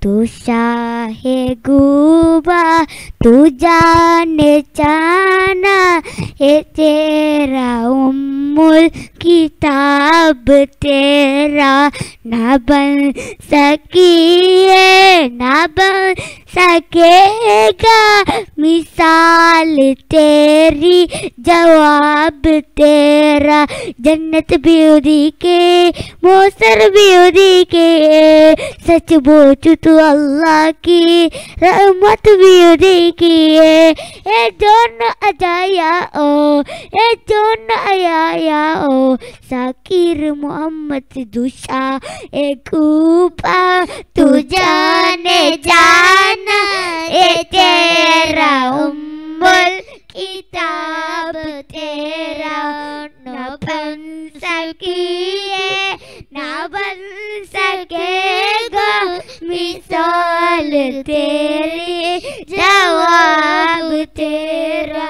तू शाहे गुबा तू जाने जाना ये तेरा उम्मुल किताब तेरा ना बन सकी है ना बन सकेगा मिसाल तेरी जवाब तेरा जन्नत भी उदी के मौसर भी उदी के सच बोचू तू अल्लाह की रहमत भी उदी की ए दोनों अजाया ओ ए दोनों आया ओ साकिर मोहम्मद दुशा एक ऊपा तू जाने जाना ए तेरा उम्मुल किताब तेरा न बन सकी है ना बन सकेगा मिसाल तेरी जवाब तेरा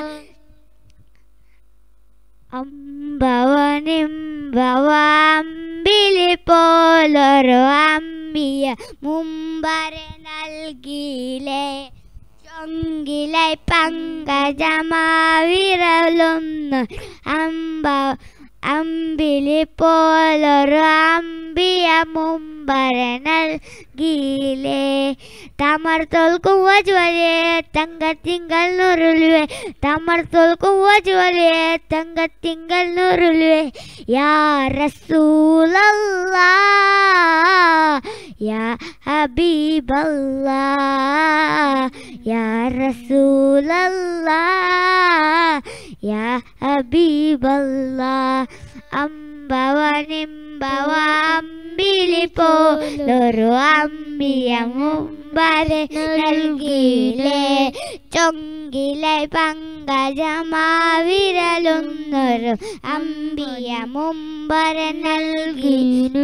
അമ്പവനിമ്പവാമ്പിലി പോലൊരു അമ്മിയ മുമ്പരെ നൽകിയില്ലേ ചൊങ്കിലെ പങ്കജമാവിരലൊന്ന് അമ്പിലി പോലൊരു അമ്പിയ മുമ്പരെ നൽകിയില്ലേ തമർത്തോൽക്കും വജുവലേ തങ്കത്തിങ്കൾ നൂറുലുവേ തമർത്തോൽക്കും വജുവലേ തങ്കത്തിങ്കൾ നൂറുലുവേ യാ റസൂലല്ലാഹ് യാ ഹബീബല്ലാഹ് യാ റസൂലല്ലാഹ് യാ ഹബീബല്ലാഹ് അമ്പവനിമ്പവാമ്പിലി പോലൊരു അമ്പിയ മുമ്പരെ നൽകിയില്ലേ ചൊങ്കിലെ പങ്കജമാവിരലൊന്നൊരു അമ്പിയ മുമ്പരെ നൽകി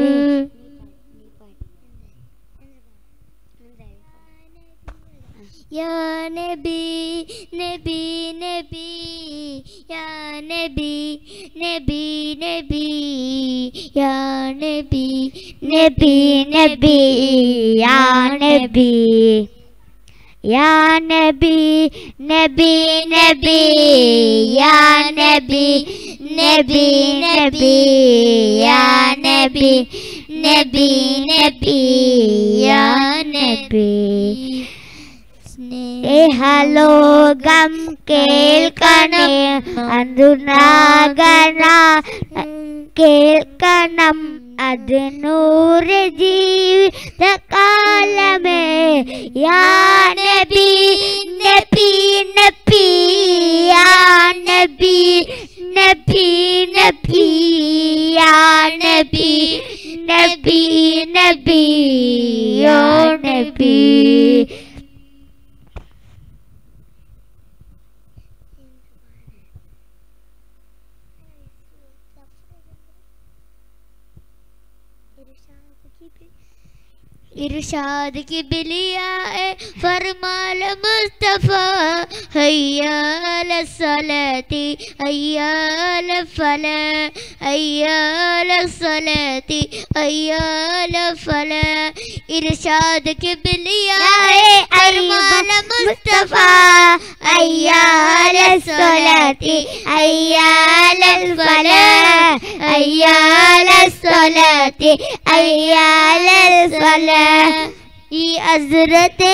या नबी नबी नबी या नबी नबी नबी या नबी नबी नबी या नबी या नबी नबी नबी या नबी नबी नबी या नबी नबी नबी या नबी സ്നേഹലോകം കേൾക്കണേ അതുനാഗന കേൾക്കണം അത് നൂറ് ജീവിതകാലമേ യാ നബി നബി നബി യാ നബി നബി നബി യാ നബി നബി നബി യാ നബി इरशाद की बिलिया फरमाल मुस्तफ़ा हैया अलसलाती हैया अलफला हैया अलसलाती हैया अलफला इरशाद की बिलिया फरमाल मुस्तफ़ा हैया अलसलाती हैया अलफला हैया अलसलाती हैया अलफला ഈ അസ്രത്തെ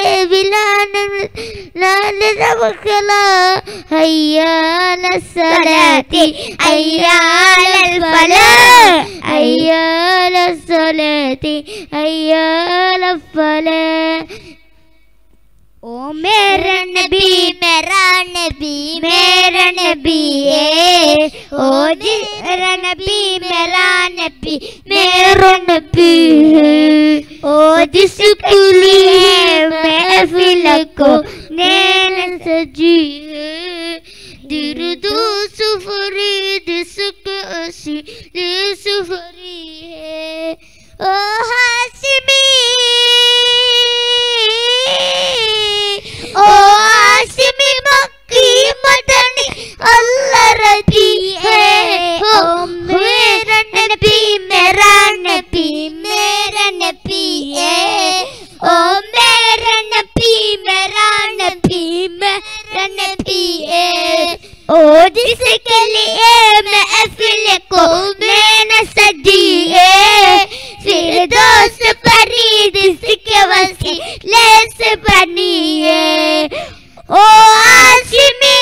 വിലാനബക്കല ഹയ്യാല സലാത്തി ഹയ്യാലൽ ഫലാഹ് ഹയ്യാല സലാത്തി ഹയ്യാലൽ ഫലാഹ് ओ मेरा नबी मेरा नबी मेरा नबी ओ मेरा नबी मेरा नबी मेरा नबी ओ जिसके लिए महफिल को नैन सजी है दिर्दो सुफरीद सुके असी सुफरी है ओ हाशिमी ओ हाशिमी मक्की मदनी अल्लाह रजी है ओ मेरा नबी मेरा नबी है ओ नबी है ओ जिसके लिए महफिल को मैंने सजी है फिर दोस्त फरीद इसके वसीले से बनी है ओ हाशिमी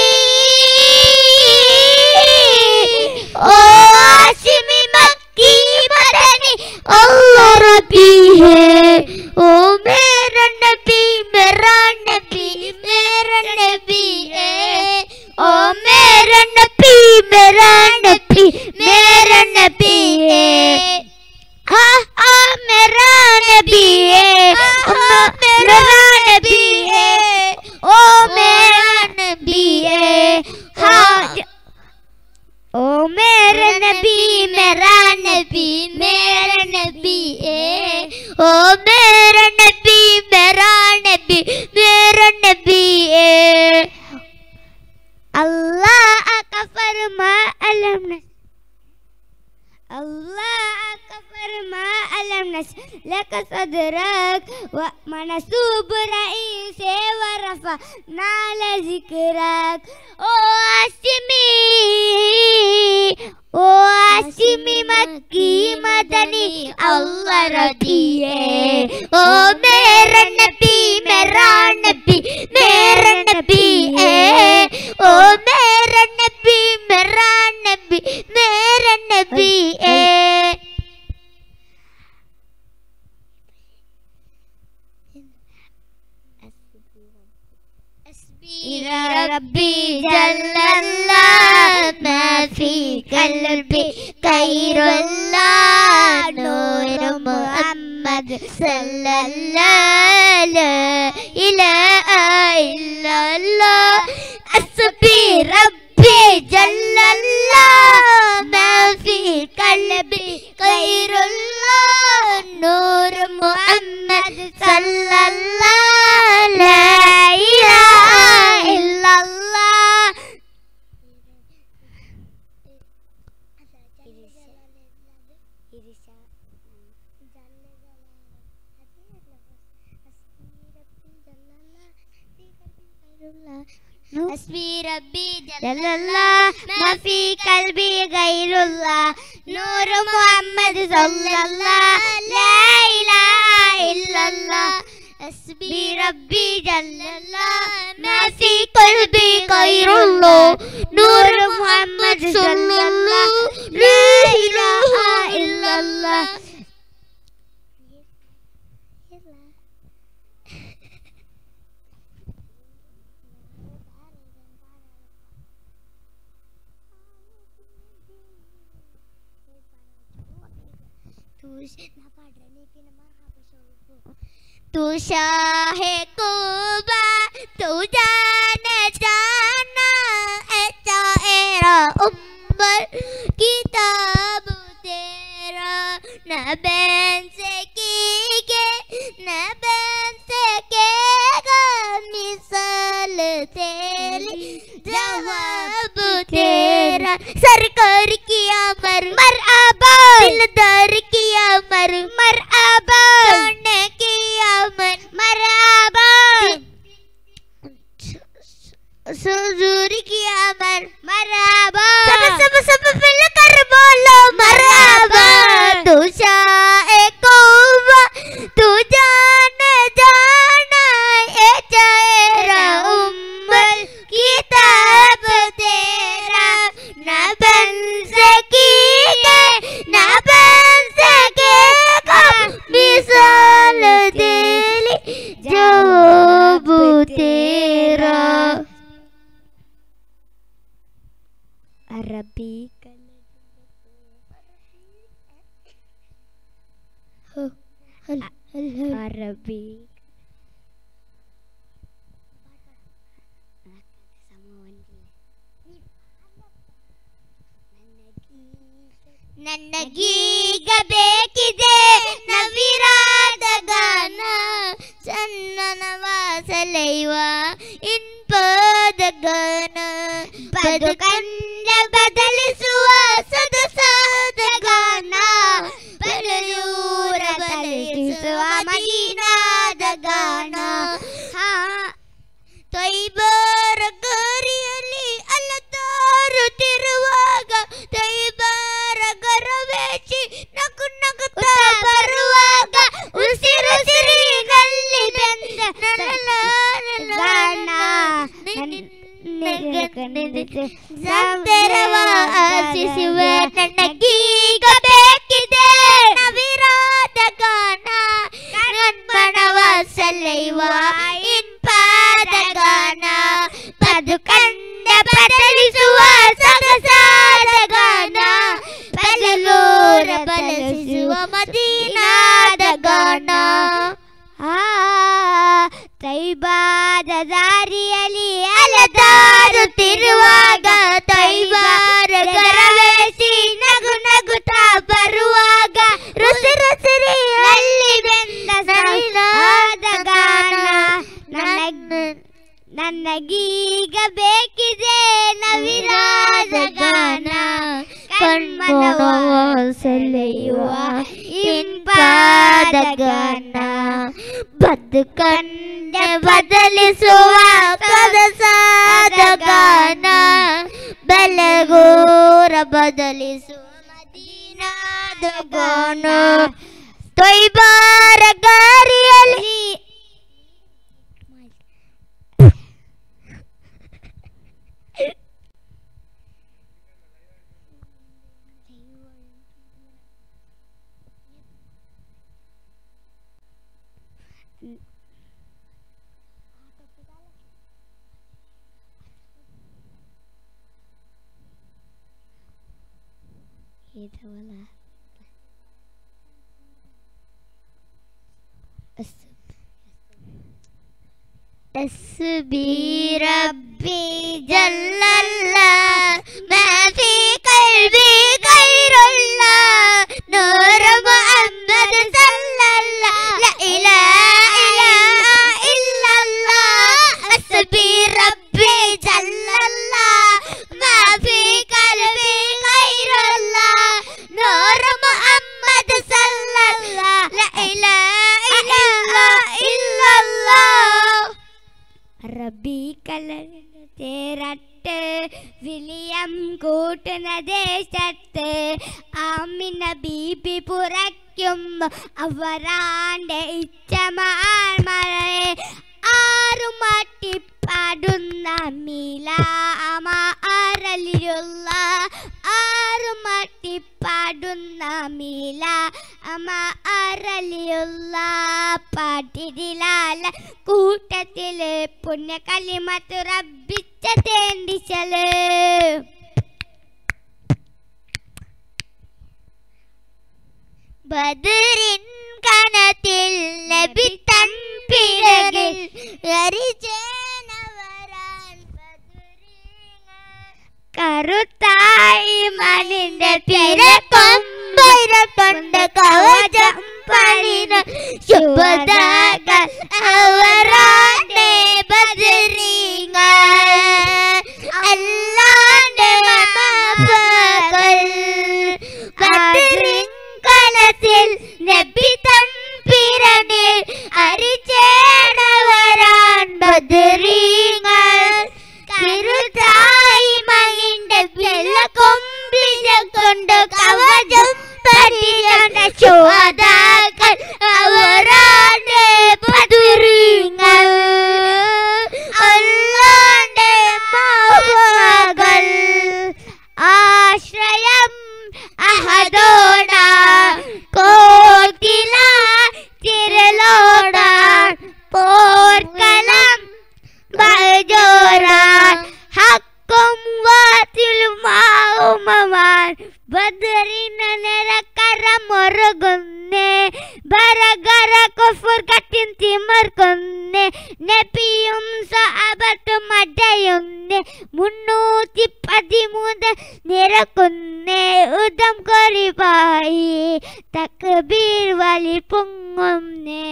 मक्की मदनी अल्लाह रबी है ओ मेरा नबी मेरा नबी मेरा नबी है ओ मेरा नबी मेरा नबी मेरा नबी है हाँ मेरा नबी है मेरा नबी है ओ मेरा नबी है हाँ ओ मेरा नबी मेरा नबी मेरा नबी है ओ मेरा नबी मेरा नबी मेरा नबी है अल्लाह का फरमा अलम अल्लाह का फरमा अलम नस लक सदरक व मनसूब रईस व रफा नाल जिक्रक ओ आसिमी मक्की मदनी अल्लाह रदी है ओ मेरा नबी मेरा नबी मेरा नबी है ओ मेरा नबी मेरा नबी मेरा नबी है रब्बी जल्लल्लाह मा फी कल्बी खैरुल्लाह नूर मुहम्मद सल्लल्लाहु ला इलाहा इल्लल्लाह हस्बी रब्बी जल्लल्लाह मा फी कल्बी खैरुल्लाह नूर मुहम्मद सल्लल्लाहु ला इलाहा इल्लल्लाह हस्बी रब्बी जल्लल्लाह मा फी कल्बी गैरुल्लाह नूर मुहम्मद सल्लल्लाहु ला इलाहा इल्लल्लाह हस्बी रब्बी जल्लल्लाह मा फी कल्बी गैरुल्लाह नूर मुहम्मद सल्लल्लाहु ला इलाहा इल्लल्लाह तू शाहे कुबा तू जाने जाना ऐसा एरा उम्र किताब तेरा न बैन से की के न बैन से केगा मिसाल तेरी जवाब तेरा सरकार किया मर मर आबा दिलदार किया मर मर आबा सुजूरी की अमर मरहबा सब सब मिलकर बोलो मरहबा तू शाए कौवा तू जाने जाना ए तेरा उम्र किताब तेरा न बन सकेगा न बन सकेगा मिसाल तेरी जवाब तेरा अरबी अरबी ನನ್ನಗೀಗ ಬೇಕಿದೆ ನವಿರಾದ ಗಾನ ಚನ್ನನ ವಾಸಲೈವ ಇನ್ಪದ ಗಾನ ಬದುಕನ್ನ ಬದಲಿಸುವ ಸೊಗಸಾದ ಗಾನ ಬಲಯೂರ ಬಲಿಸುವ ಮದೀನಾದ ಗಾನ ತೊಯ್ಬ ಸಂತರವ ಆಶಿಸುವ ನನಗೀಗ ಬೇಕಿದೆ ನವಿರಾದ ಗಾನ ಕಣ್ಮನವ ಸೆಳೆಯುವ ಇಂಪಾದ ಗಾನ ಬದುಕನ್ನ ಬದಲಿಸುವ ಸೊಗಸಾದ ಗಾನ ಬಲಲೋರ ಬಲಸಿಸುವ ಮದೀನಾದ ಗಾನ ತೈಬಾದ ದಾರಿಯಲ್ಲಿ ಅಲೆದಾಡುತ್ತಿರುವಾಗ ತೈಬಾರ ಗರವೇಸಿ ನಗು ನಗುತ್ತಾ ಬರುವಾಗ ರುಸಿ ರುಸಿರಿಯಲ್ಲಿ ಬೆಂದ ಸಹಿಯಾದ ಗಾನ ನನಗೀಗ ಬೇಕಿದೆ ನವಿರಾದ ಗಾನ ಕಣ್ಮನವ ಸೆಳೆಯುವ ಇಂಪಾದ ಗಾನ ಬದುಕನ್ನ ಬದಲಿಸುವ ಸೊಗಸಾದ ಗಾನ ಬೆಳಗೂರ ಬದಲಿಸುವ ಮದೀನಾದ ಗಾನ ತೊಯ್ಬಾರ ಗಾರಿಯಲ್ಲಿ حسبي ربي جل الله ما في قلبي غير الله نور محمد صلى الله لا إله إلا الله حسبي ربي جل الله ما في قلبي غير الله نور محمد صلى الله لا إله إلا الله റബി കലരട്ട് വിലിയം കൂട്ടുന്ന ദേശത്ത് ആമിന ബീബി പുറയ്ക്കും അവരാന്റെ ഇച്ഛമാർമഴയെ ആറുമാട്ടിപ്പാടുന്ന മീല അമാറലിയുള്ള ആറുമാട്ടിപ്പാടുന്ന മീല അമാറലിയുള്ള പാട്ടിലാല കൂട്ടത്തില് പുണ്യ കലിമത്ത് റബ്ബിച്ച തേണ്ടിച്ചല് ബദറിൻ കനത്തിൽ നബി തൻ പിറകിൽ എരിചേനവരാൻ കറുത്തായി മനിന്റെ പിറക്കൊമ്പ കവചം പണിന ശുഭദാകൾ അവരാന്റെ ബദരീങ്ങൾ അല്ലാന്റെ മമകൾ ബദറിൻ കനത്തിൽ നബി തൻ പിറകിൽ അരിചേനവരാൻ ബദരീങ്ങൾ കറുത്തായി മനിന്റെ പിറക്കൊമ്പിനെ കൊണ്ട് കവചം പണിന ശുഭദാകൾ അവരാന്റെ ബദരീങ്ങൾ അല്ലാന്റെ മമകൾ ആശ്രയം അഹദോട കോകില തിരലോട പോർക്കലം ബജോരാൻ ഹക്കും വാതിലുമാവുമവാൻ ബദറിന നിരക്കരമൊരുകുന്നേ ബരഗര കുഫർ കട്ടിൻ തിമർക്കുന്നേ നബിയും സഹബത്തും അടയുന്നേ 313 നിരക്കുന്നേ ഉദം കൊറിവായി തക്ബീർ വലി പൊങ്ങുന്നേ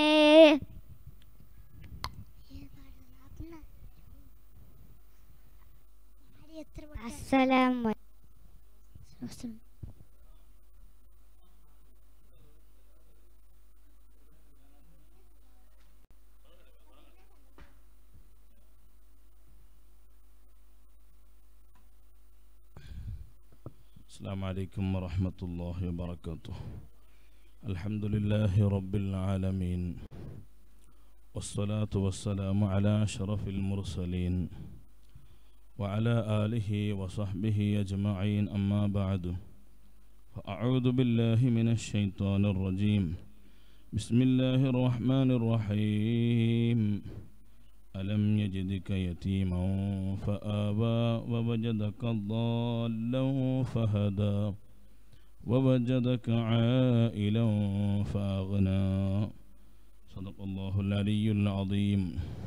അസ്സലാമു അലൈക്കും. السلام عليكم ورحمة الله وبركاته. الحمد لله رب العالمين والصلاة والسلام على أشرف المرسلين وعلى آله وصحبه أجمعين أما بعد فأعوذ بالله من الشيطان الرجيم بسم الله الرحمن الرحيم ألم يجدك يتيما فآوى ووجدك ضالا فهدى ووجدك عائلا فأغنى صدق الله العلي العظيم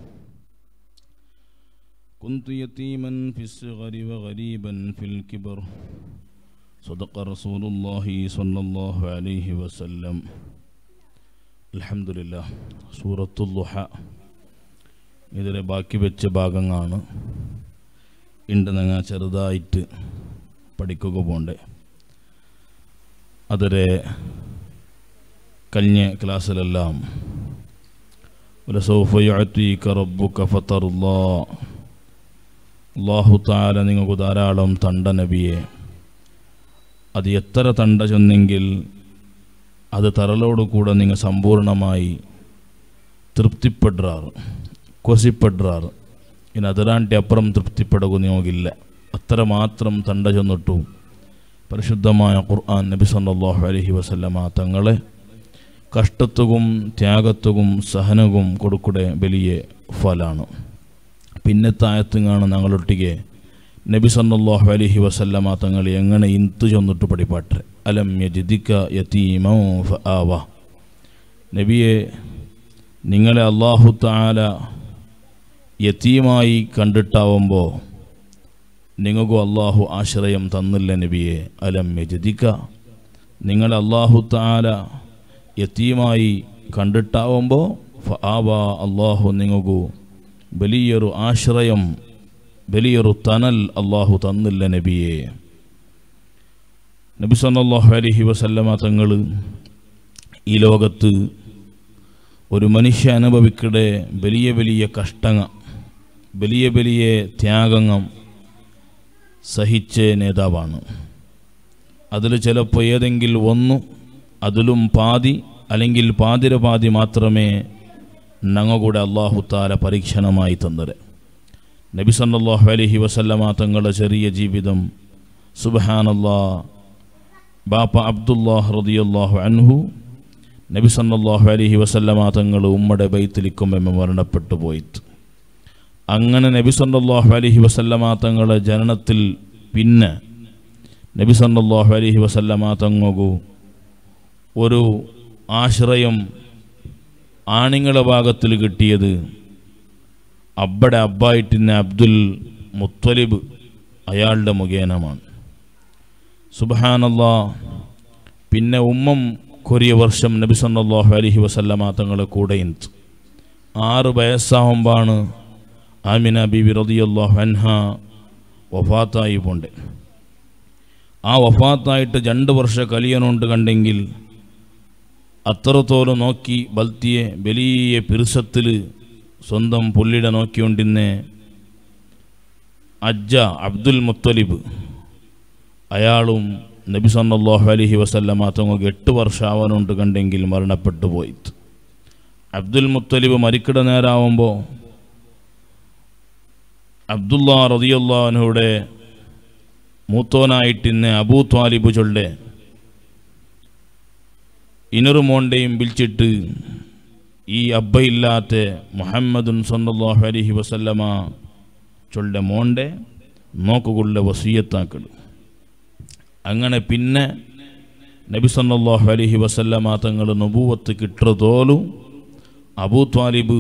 كنت يتيما في الصغر وغريبا في الكبر صدق رسول الله صلى الله عليه وسلم الحمد لله سورة الضحى ഇതിലെ ബാക്കി വെച്ച ഭാഗങ്ങളാണ് ഇന്ന് ഞങ്ങൾ ചെറുതായിട്ട് പഠിക്കുക പോണ്ടേ. അതിലെ കഴിഞ്ഞ ക്ലാസ്സിലെല്ലാം വലസൗഫ യുഅ്തീക റബ്ബുക ഫതർളാ, അല്ലാഹു തആല നിങ്ങൾക്ക് ധാരാളം തണ്ട നബിയെ, അത് എത്ര തണ്ട ചെന്നെങ്കിൽ അത് തരലോടുകൂടെ നിങ്ങൾ സമ്പൂർണമായി തൃപ്തിപ്പെടുറാറ്, കൊസിപ്പെടുറാറ്. ഇനി അതിരാണ്ടി അപ്പുറം തൃപ്തിപ്പെടുക നോക്കില്ല. അത്ര മാത്രം തണ്ട ചെന്നിട്ടു പരിശുദ്ധമായ ഖുർആൻ നബി സല്ലല്ലാഹു അലൈഹി വസല്ലമ തങ്ങളെ കഷ്ടത്തും ത്യാഗത്തും സഹനവും കൊടുക്കുടെ വലിയ ഫലാണ്. പിന്നത്തെ ആയത്തുങ്ങാണ് ഞങ്ങളൊട്ടിಗೆ നബി സല്ലല്ലാഹു അലൈഹി വസല്ലമ തങ്ങൾ എങ്ങനെ ഇന്തു ചെന്നിട്ട് പഠിപ്പാട്ടെ. അലം യജിദിക യതീമൻ ഫആവ, നബിയെ നിങ്ങളെ അല്ലാഹു തആല യതീമായി കണ്ടിട്ടാവുമ്പോൾ നിങ്ങൾക്ക് അല്ലാഹു ആശ്രയം തന്നില്ല നബിയെ. അലം യജിദിക, നിങ്ങളെ അല്ലാഹു തആല യതീമായി കണ്ടിട്ടാവുമ്പോൾ ഫആവ, അല്ലാഹു നിങ്ങൾക്ക് വലിയൊരു ആശ്രയം, വലിയൊരു തണൽ അല്ലാഹു തന്നില്ല നബിയെ. നബി സല്ലല്ലാഹു അലൈഹി വസല്ലമ തങ്ങൾ ഈ ലോകത്ത് ഒരു മനുഷ്യ അനുഭവിക്കടെ വലിയ വലിയ കഷ്ടങ്ങൾ, വലിയ വലിയ ത്യാഗങ്ങൾ സഹിച്ച നേതാവാണ്. അതിൽ ചിലപ്പോൾ ഏതെങ്കിലും ഒന്ന്, അതിലും പാതി അല്ലെങ്കിൽ പാതി മാത്രമേ ഞങ്ങളുടെ അല്ലാഹു തആല പരീക്ഷണമായി തന്നത്. നബി സല്ലല്ലാഹു അലൈഹി വസല്ലമ തങ്ങളുടെ ചെറിയ ജീവിതം, സുബ്ഹാനല്ലാഹ്, ബാപ്പ അബ്ദുല്ലാഹ് റളിയല്ലാഹു അൻഹു നബി സല്ലല്ലാഹു അലൈഹി വസല്ലമ തങ്ങൾ ഉമ്മയുടെ ബൈത്തിലിക്കുമ്പോൾ മരണപ്പെട്ടു പോയിട്ട്, അങ്ങനെ നബി സല്ലല്ലാഹു അലൈഹി വസല്ലമ തങ്ങളുടെ ജനനത്തിൽ പിന്നെ നബി സല്ലല്ലാഹു അലൈഹി വസല്ലമ തങ്ങൾക്ക് ഒരു ആശ്രയം ആണിങ്ങളുടെ ഭാഗത്തിൽ കിട്ടിയത് അബ്ബയുടെ അബ്ബായിട്ടിന് അബ്ദുൽ മുത്തലിബ് അയാളുടെ മുഖേനമാണ്. സുബ്ഹാനല്ലാഹ്. പിന്നെ ഉമ്മം കൊറിയ വർഷം നബി സല്ലല്ലാഹു അലൈഹി വസല്ലമ തങ്ങളെ കൂടെ 6 വയസ്സാകുമ്പോഴാണ് ആമിന ബീവി റളിയല്ലാഹു അൻഹ വഫാത്തായി പോണ്ടേ. ആ വഫാത്തായിട്ട് 2 വർഷം കലിയനുണ്ട് കണ്ടെങ്കിൽ അത്രത്തോളം നോക്കി ബൽത്തിയെ വലിയ പിറുസത്തിൽ സ്വന്തം പുള്ളിയുടെ നോക്കിക്കൊണ്ടിരുന്നേ അജ്ജ അബ്ദുൽ മുത്തലിബ്, അയാളും നബി സല്ലല്ലാഹു അലൈഹി വസല്ലമ തങ്ങൾക്ക് 8 വർഷം ആവാനുണ്ട് കണ്ടെങ്കിൽ മരണപ്പെട്ടു പോയിട്ട്. അബ്ദുൽ മുത്തലിബ് മരിക്കട നേരാവുമ്പോൾ അബ്ദുല്ലാ റളിയല്ലാഹു അൻഹുയുടെ മൂത്തോനായിട്ടിന്ന് അബൂ ത്വാലിബ് ചൊല്ലെ ഇനൊരു മോണ്ടെയും വിളിച്ചിട്ട് ഈ അബ്ബയില്ലാത്ത മുഹമ്മദുൻ സല്ലല്ലാഹു അലൈഹി വസല്ലമ ചൊല്ലെ മോണ്ടെ നോക്കുകൊള്ള വസിയത്താക്കള്. അങ്ങനെ പിന്നെ നബി സല്ലല്ലാഹു അലൈഹി വസല്ലമ തങ്ങൾ നബുവത്ത് കിട്ടുന്നതോലും അബൂ ത്വാലിബ്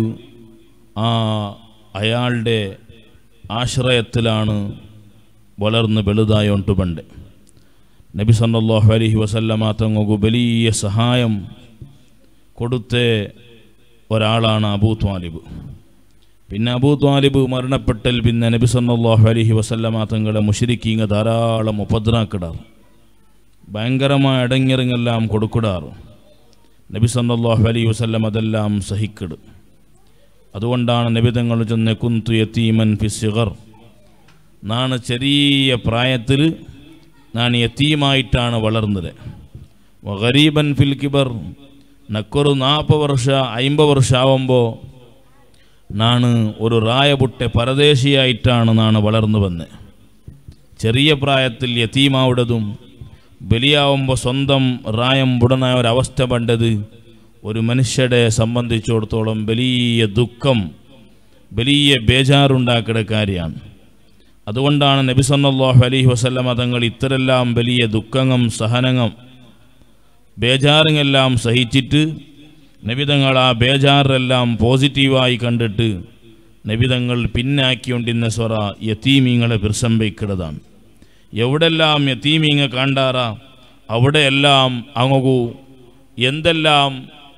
അയാളുടെ ആശ്രയത്തിലാണ് വളർന്ന് വലുതായോണ്ട് പണ്ട്. നബി സല്ലല്ലാഹു അലൈഹി വസല്ലമ തങ്ങൾക്ക് വലിയ സഹായം കൊടുത്ത ഒരാളാണ് അബൂ ത്വാലിബ്. പിന്നെ അബൂ ത്വാലിബ് മരണപ്പെട്ടാൽ പിന്നെ നബി സല്ലല്ലാഹു അലൈഹി വസല്ലമ തങ്ങളെ മുശ്രിക്കീങ്ങൾ ധാരാളം ഉപദ്രവിക്കിടാറ്, ഭയങ്കരമായ അടങ്ങിറങ്ങെല്ലാം കൊടുക്കിടാറ്. നബി സല്ലല്ലാഹു അലൈഹി വസല്ലം അതെല്ലാം സഹിക്കിട്. അതുകൊണ്ടാണ് നബി തങ്ങൾ ചെന്ന് കുന്തു യതീമൻ ഫി സിഗർ, നാണ് ചെറിയ പ്രായത്തിൽ ഞാൻ യതീമായിട്ടാണ് വളർന്നത്. വഗരീബൻ ഫിൽ കിബർ, നക്കൊരു 40 വർഷം 50 വർഷം ആവുമ്പോൾ നാണ് ഒരു റായപുട്ടെ പരദേശിയായിട്ടാണ് നാണ് വളർന്നു വന്നത്. ചെറിയ പ്രായത്തിൽ യതീമാവുടതും ബലിയാവുമ്പോൾ സ്വന്തം റായം ബുടനായ ഒരവസ്ഥ പണ്ടത് ഒരു മനുഷ്യരെ സംബന്ധിച്ചിടത്തോളം വലിയ ദുഃഖം, വലിയ ബേജാറുണ്ടാക്കുന്ന കാര്യമാണ്. അതുകൊണ്ടാണ് നബി സല്ലല്ലാഹു അലൈഹി വസല്ലമ തങ്ങൾ ഇത്തരെല്ലാം വലിയ ദുഃഖങ്ങൾ, സഹനങ്ങൾ, ബേജാറുകളെല്ലാം സഹിച്ചിട്ട് നബിതങ്ങൾ ആ ബേജാറെല്ലാം പോസിറ്റീവായി കണ്ടിട്ട് നബിതങ്ങൾ പിന്നാക്കിക്കൊണ്ടിരുന്ന സ്വറ യതീമീങ്ങളെ പ്രസംബിക്കുന്നതാണ്. എവിടെല്ലാം യതീമീങ്ങ കണ്ടാറ അവിടെയെല്ലാം അങ്ങു എന്തെല്ലാം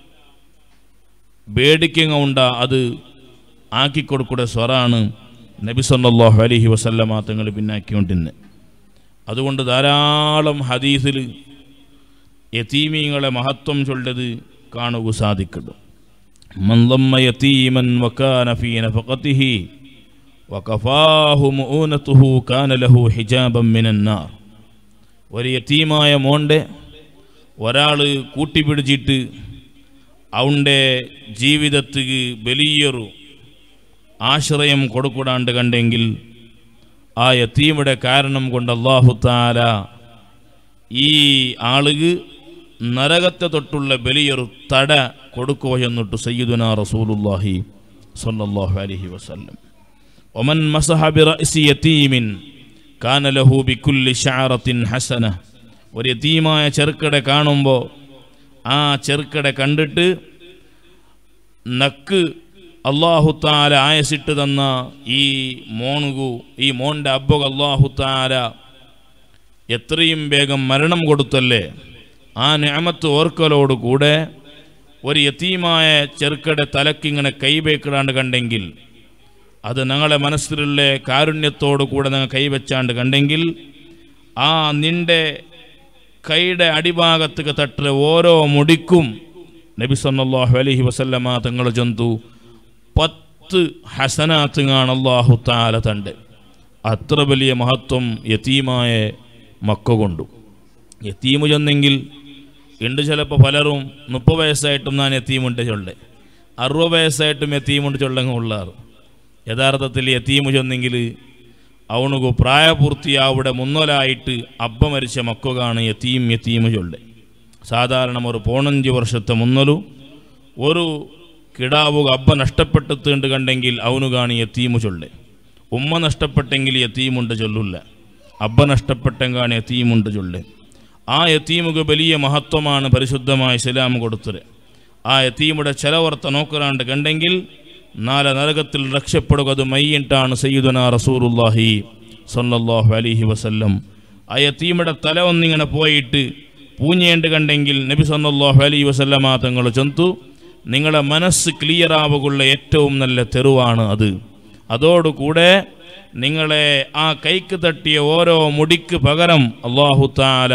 ಬೇಡಿಕೆಂಗ ಉಂಡ ಅದು ಆಕಿಕೊಡ್ಕೊಡ ಸ್ವರಾണ് നബി സല്ലല്ലാഹു അലൈഹി വസല്ലമ തങ്ങൾ പിന്നാക്കിക്കൊണ്ടിരുന്നത്. അതുകൊണ്ട് ധാരാളം ഹദീസിൽ യതീമീങ്ങളെ മഹത്വം ചൊല്ലത് കാണുക സാധിക്കുന്നു. മൻ ലമ്മ യതീമൻ വകാന ഫീ നഫഖതിഹി വകഫാഹു മുഊനതുഹു കാന ലഹു ഹിജാബൻ മിനൻ നാർ. ഒരു യതീമായ മോണ്ടെ ഒരാൾ കൂട്ടിപ്പിടിച്ചിട്ട് അവൻ്റെ ജീവിതത്തിക്ക് വലിയൊരു ആശ്രയം കൊടുക്കൂടാണ്ട് കണ്ടെങ്കിൽ ആ യതീമുടെ കാരണം കൊണ്ട് അല്ലാഹു തആല ഈ ആളുക്ക് നരകത്തെ തൊട്ടുള്ള വലിയൊരു തട കൊടുക്കുക എന്നിട്ട് സയ്യിദുനാ റസൂലുള്ളാഹി സ്വല്ലല്ലാഹു അലൈഹി വസല്ലം ഒമൻ മസഹ ബിറഅസി യതീമിൻ കാന ലഹു ബികുല്ലി ശഅറത്തിൻ ഹസന. ഒരു യതീമായ ചെറുക്കടെ കാണുമ്പോൾ ആ ചെറുക്കടെ കണ്ടിട്ട് നക്ക് അല്ലാഹു തആല ആയസിട്ട് തന്ന ഈ മോണുകു, ഈ മോൻ്റെ അബ്ബക അല്ലാഹു തആല എത്രയും വേഗം മരണം കൊടുത്തല്ലേ, ആ നിഅമത്ത് ഓർക്കലോടുകൂടെ ഒരു യതീമായ ചെറുക്കടെ തലക്കിങ്ങനെ കൈവയ്ക്കിടാണ്ട് കണ്ടെങ്കിൽ, അത് ഞങ്ങളെ മനസ്സിലുള്ള കാരുണ്യത്തോടു കൂടെ നിങ്ങൾ കൈവച്ചാണ്ട് കണ്ടെങ്കിൽ, ആ നിൻ്റെ കൈയുടെ അടിഭാഗത്തേക്ക് തട്ടുന്ന ഓരോ മുടിക്കും നബി സല്ലല്ലാഹു അലൈഹി വസല്ലമ തങ്ങൾ ചൊന്തു 10 ഹസനാത്തുങ്ങാണ് അല്ലാഹു തആല തണ്ട്. അത്ര വലിയ മഹത്വം യതീമായ മക്ക കൊണ്ടു. യതീമു ചെന്നെങ്കിൽ ഉണ്ട് ചിലപ്പോൾ പലരും 30 വയസ്സായിട്ടും ഞാൻ യതീമുണ്ട് ചൊല്ലെ, 60 വയസ്സായിട്ടും യതീമുണ്ട് ചൊല്ലങ്ങ് ഉള്ളാറ്. യഥാർത്ഥത്തിൽ യതീമു ചെന്നെങ്കിൽ അവനുക്ക് പ്രായപൂർത്തിയാവിടെ മുന്നോലായിട്ട് അബ്ബ മരിച്ച മക്കുകയാണ് യതീമു ചൊല്ലെ. സാധാരണ ഒരു 15 വർഷത്തെ മുന്നലു ഒരു കിടാവുക അബ്ബ നഷ്ടപ്പെട്ടിട്ടുണ്ട് കണ്ടെങ്കിൽ അവനുകാണ് യതീമു ചൊല്ലെ. ഉമ്മ നഷ്ടപ്പെട്ടെങ്കിൽ യതീമുണ്ട് ചൊല്ലില്ല, അബ്ബ നഷ്ടപ്പെട്ടെങ്കാണ് യതീമുണ്ട് ചൊല്ലെ. ആ യതീമുക്ക് വലിയ മഹത്വമാണ് പരിശുദ്ധമായ ഇസ്ലാം കൊടുത്തത്. ആ യതീമുടെ ചെലവർത്ത നോക്കറാണ്ട് കണ്ടെങ്കിൽ നാളെ നരകത്തിൽ രക്ഷപ്പെടുക അത് മയ്യിട്ടാണ് സയ്യിദുനാ റസൂലുള്ളാഹി സ്വല്ലല്ലാഹു അലൈഹി വസല്ലം. ആ യതീമുടെ തല ഒന്നിങ്ങനെ പോയിട്ട് പൂഞ്ഞേണ്ട് കണ്ടെങ്കിൽ നബി സല്ലല്ലാഹു അലൈഹി വസല്ലമ തങ്ങൾ ചൊന്തു, നിങ്ങളെ മനസ്സ് ക്ലിയർ ആവുകയുള്ള ഏറ്റവും നല്ല തെരുവാണ് അത്. അതോടുകൂടെ നിങ്ങളെ ആ കൈക്ക് തട്ടിയ ഓരോ മുടിക്ക് പകരം അല്ലാഹു തആല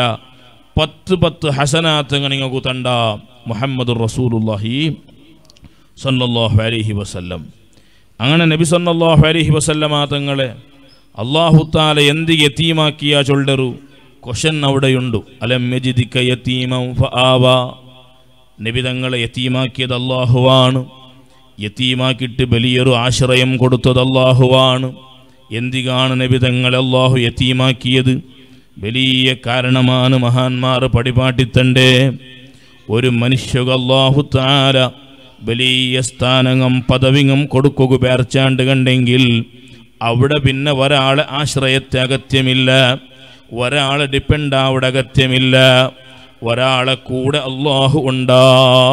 10 ഹസനാത്തുകൾ നിങ്ങൾക്ക് തണ്ട മുഹമ്മദുർ റസൂലുള്ളാഹി സല്ലല്ലാഹു അലൈഹി വസല്ലം. അങ്ങനെ നബി സല്ലല്ലാഹു അലൈഹി വസല്ലമ തങ്ങളെ അല്ലാഹു തആല എന്ത് യതീമാക്കിയ ചൊല്ലരു ക്വസ്റ്റൻ അവിടെയുണ്ട്. അലം യജിദിക യതീമൻ ഫആവ. നബി തങ്ങളെ യതീമാക്കിയത് അല്ലാഹുവാണ്. യതീമാക്കിയിട്ട് വലിയൊരു ആശ്രയം കൊടുത്തത് അല്ലാഹുവാണ്. എന്തിനാണ് നബി തങ്ങളെ അല്ലാഹു യതീമാക്കിയത്? വലിയ കാരണമാണ് മഹാന്മാർ പടിപാട്ടിത്തണ്ടേ. ഒരു മനുഷ്യക്ക് അല്ലാഹു തആല വലിയ സ്ഥാനങ്ങം പദവിങ്ങം കൊടുക്കുക പേർച്ചാണ്ട് കണ്ടെങ്കിൽ അവിടെ പിന്നെ ഒരാളെ ആശ്രയത്തെ അഗത്യമില്ല, ഒരാളെ ഡിപ്പെൻഡ് അവിടെ അഗത്യമില്ല, ഒരാളെ കൂടെ അല്ലാഹു ഉണ്ടാ.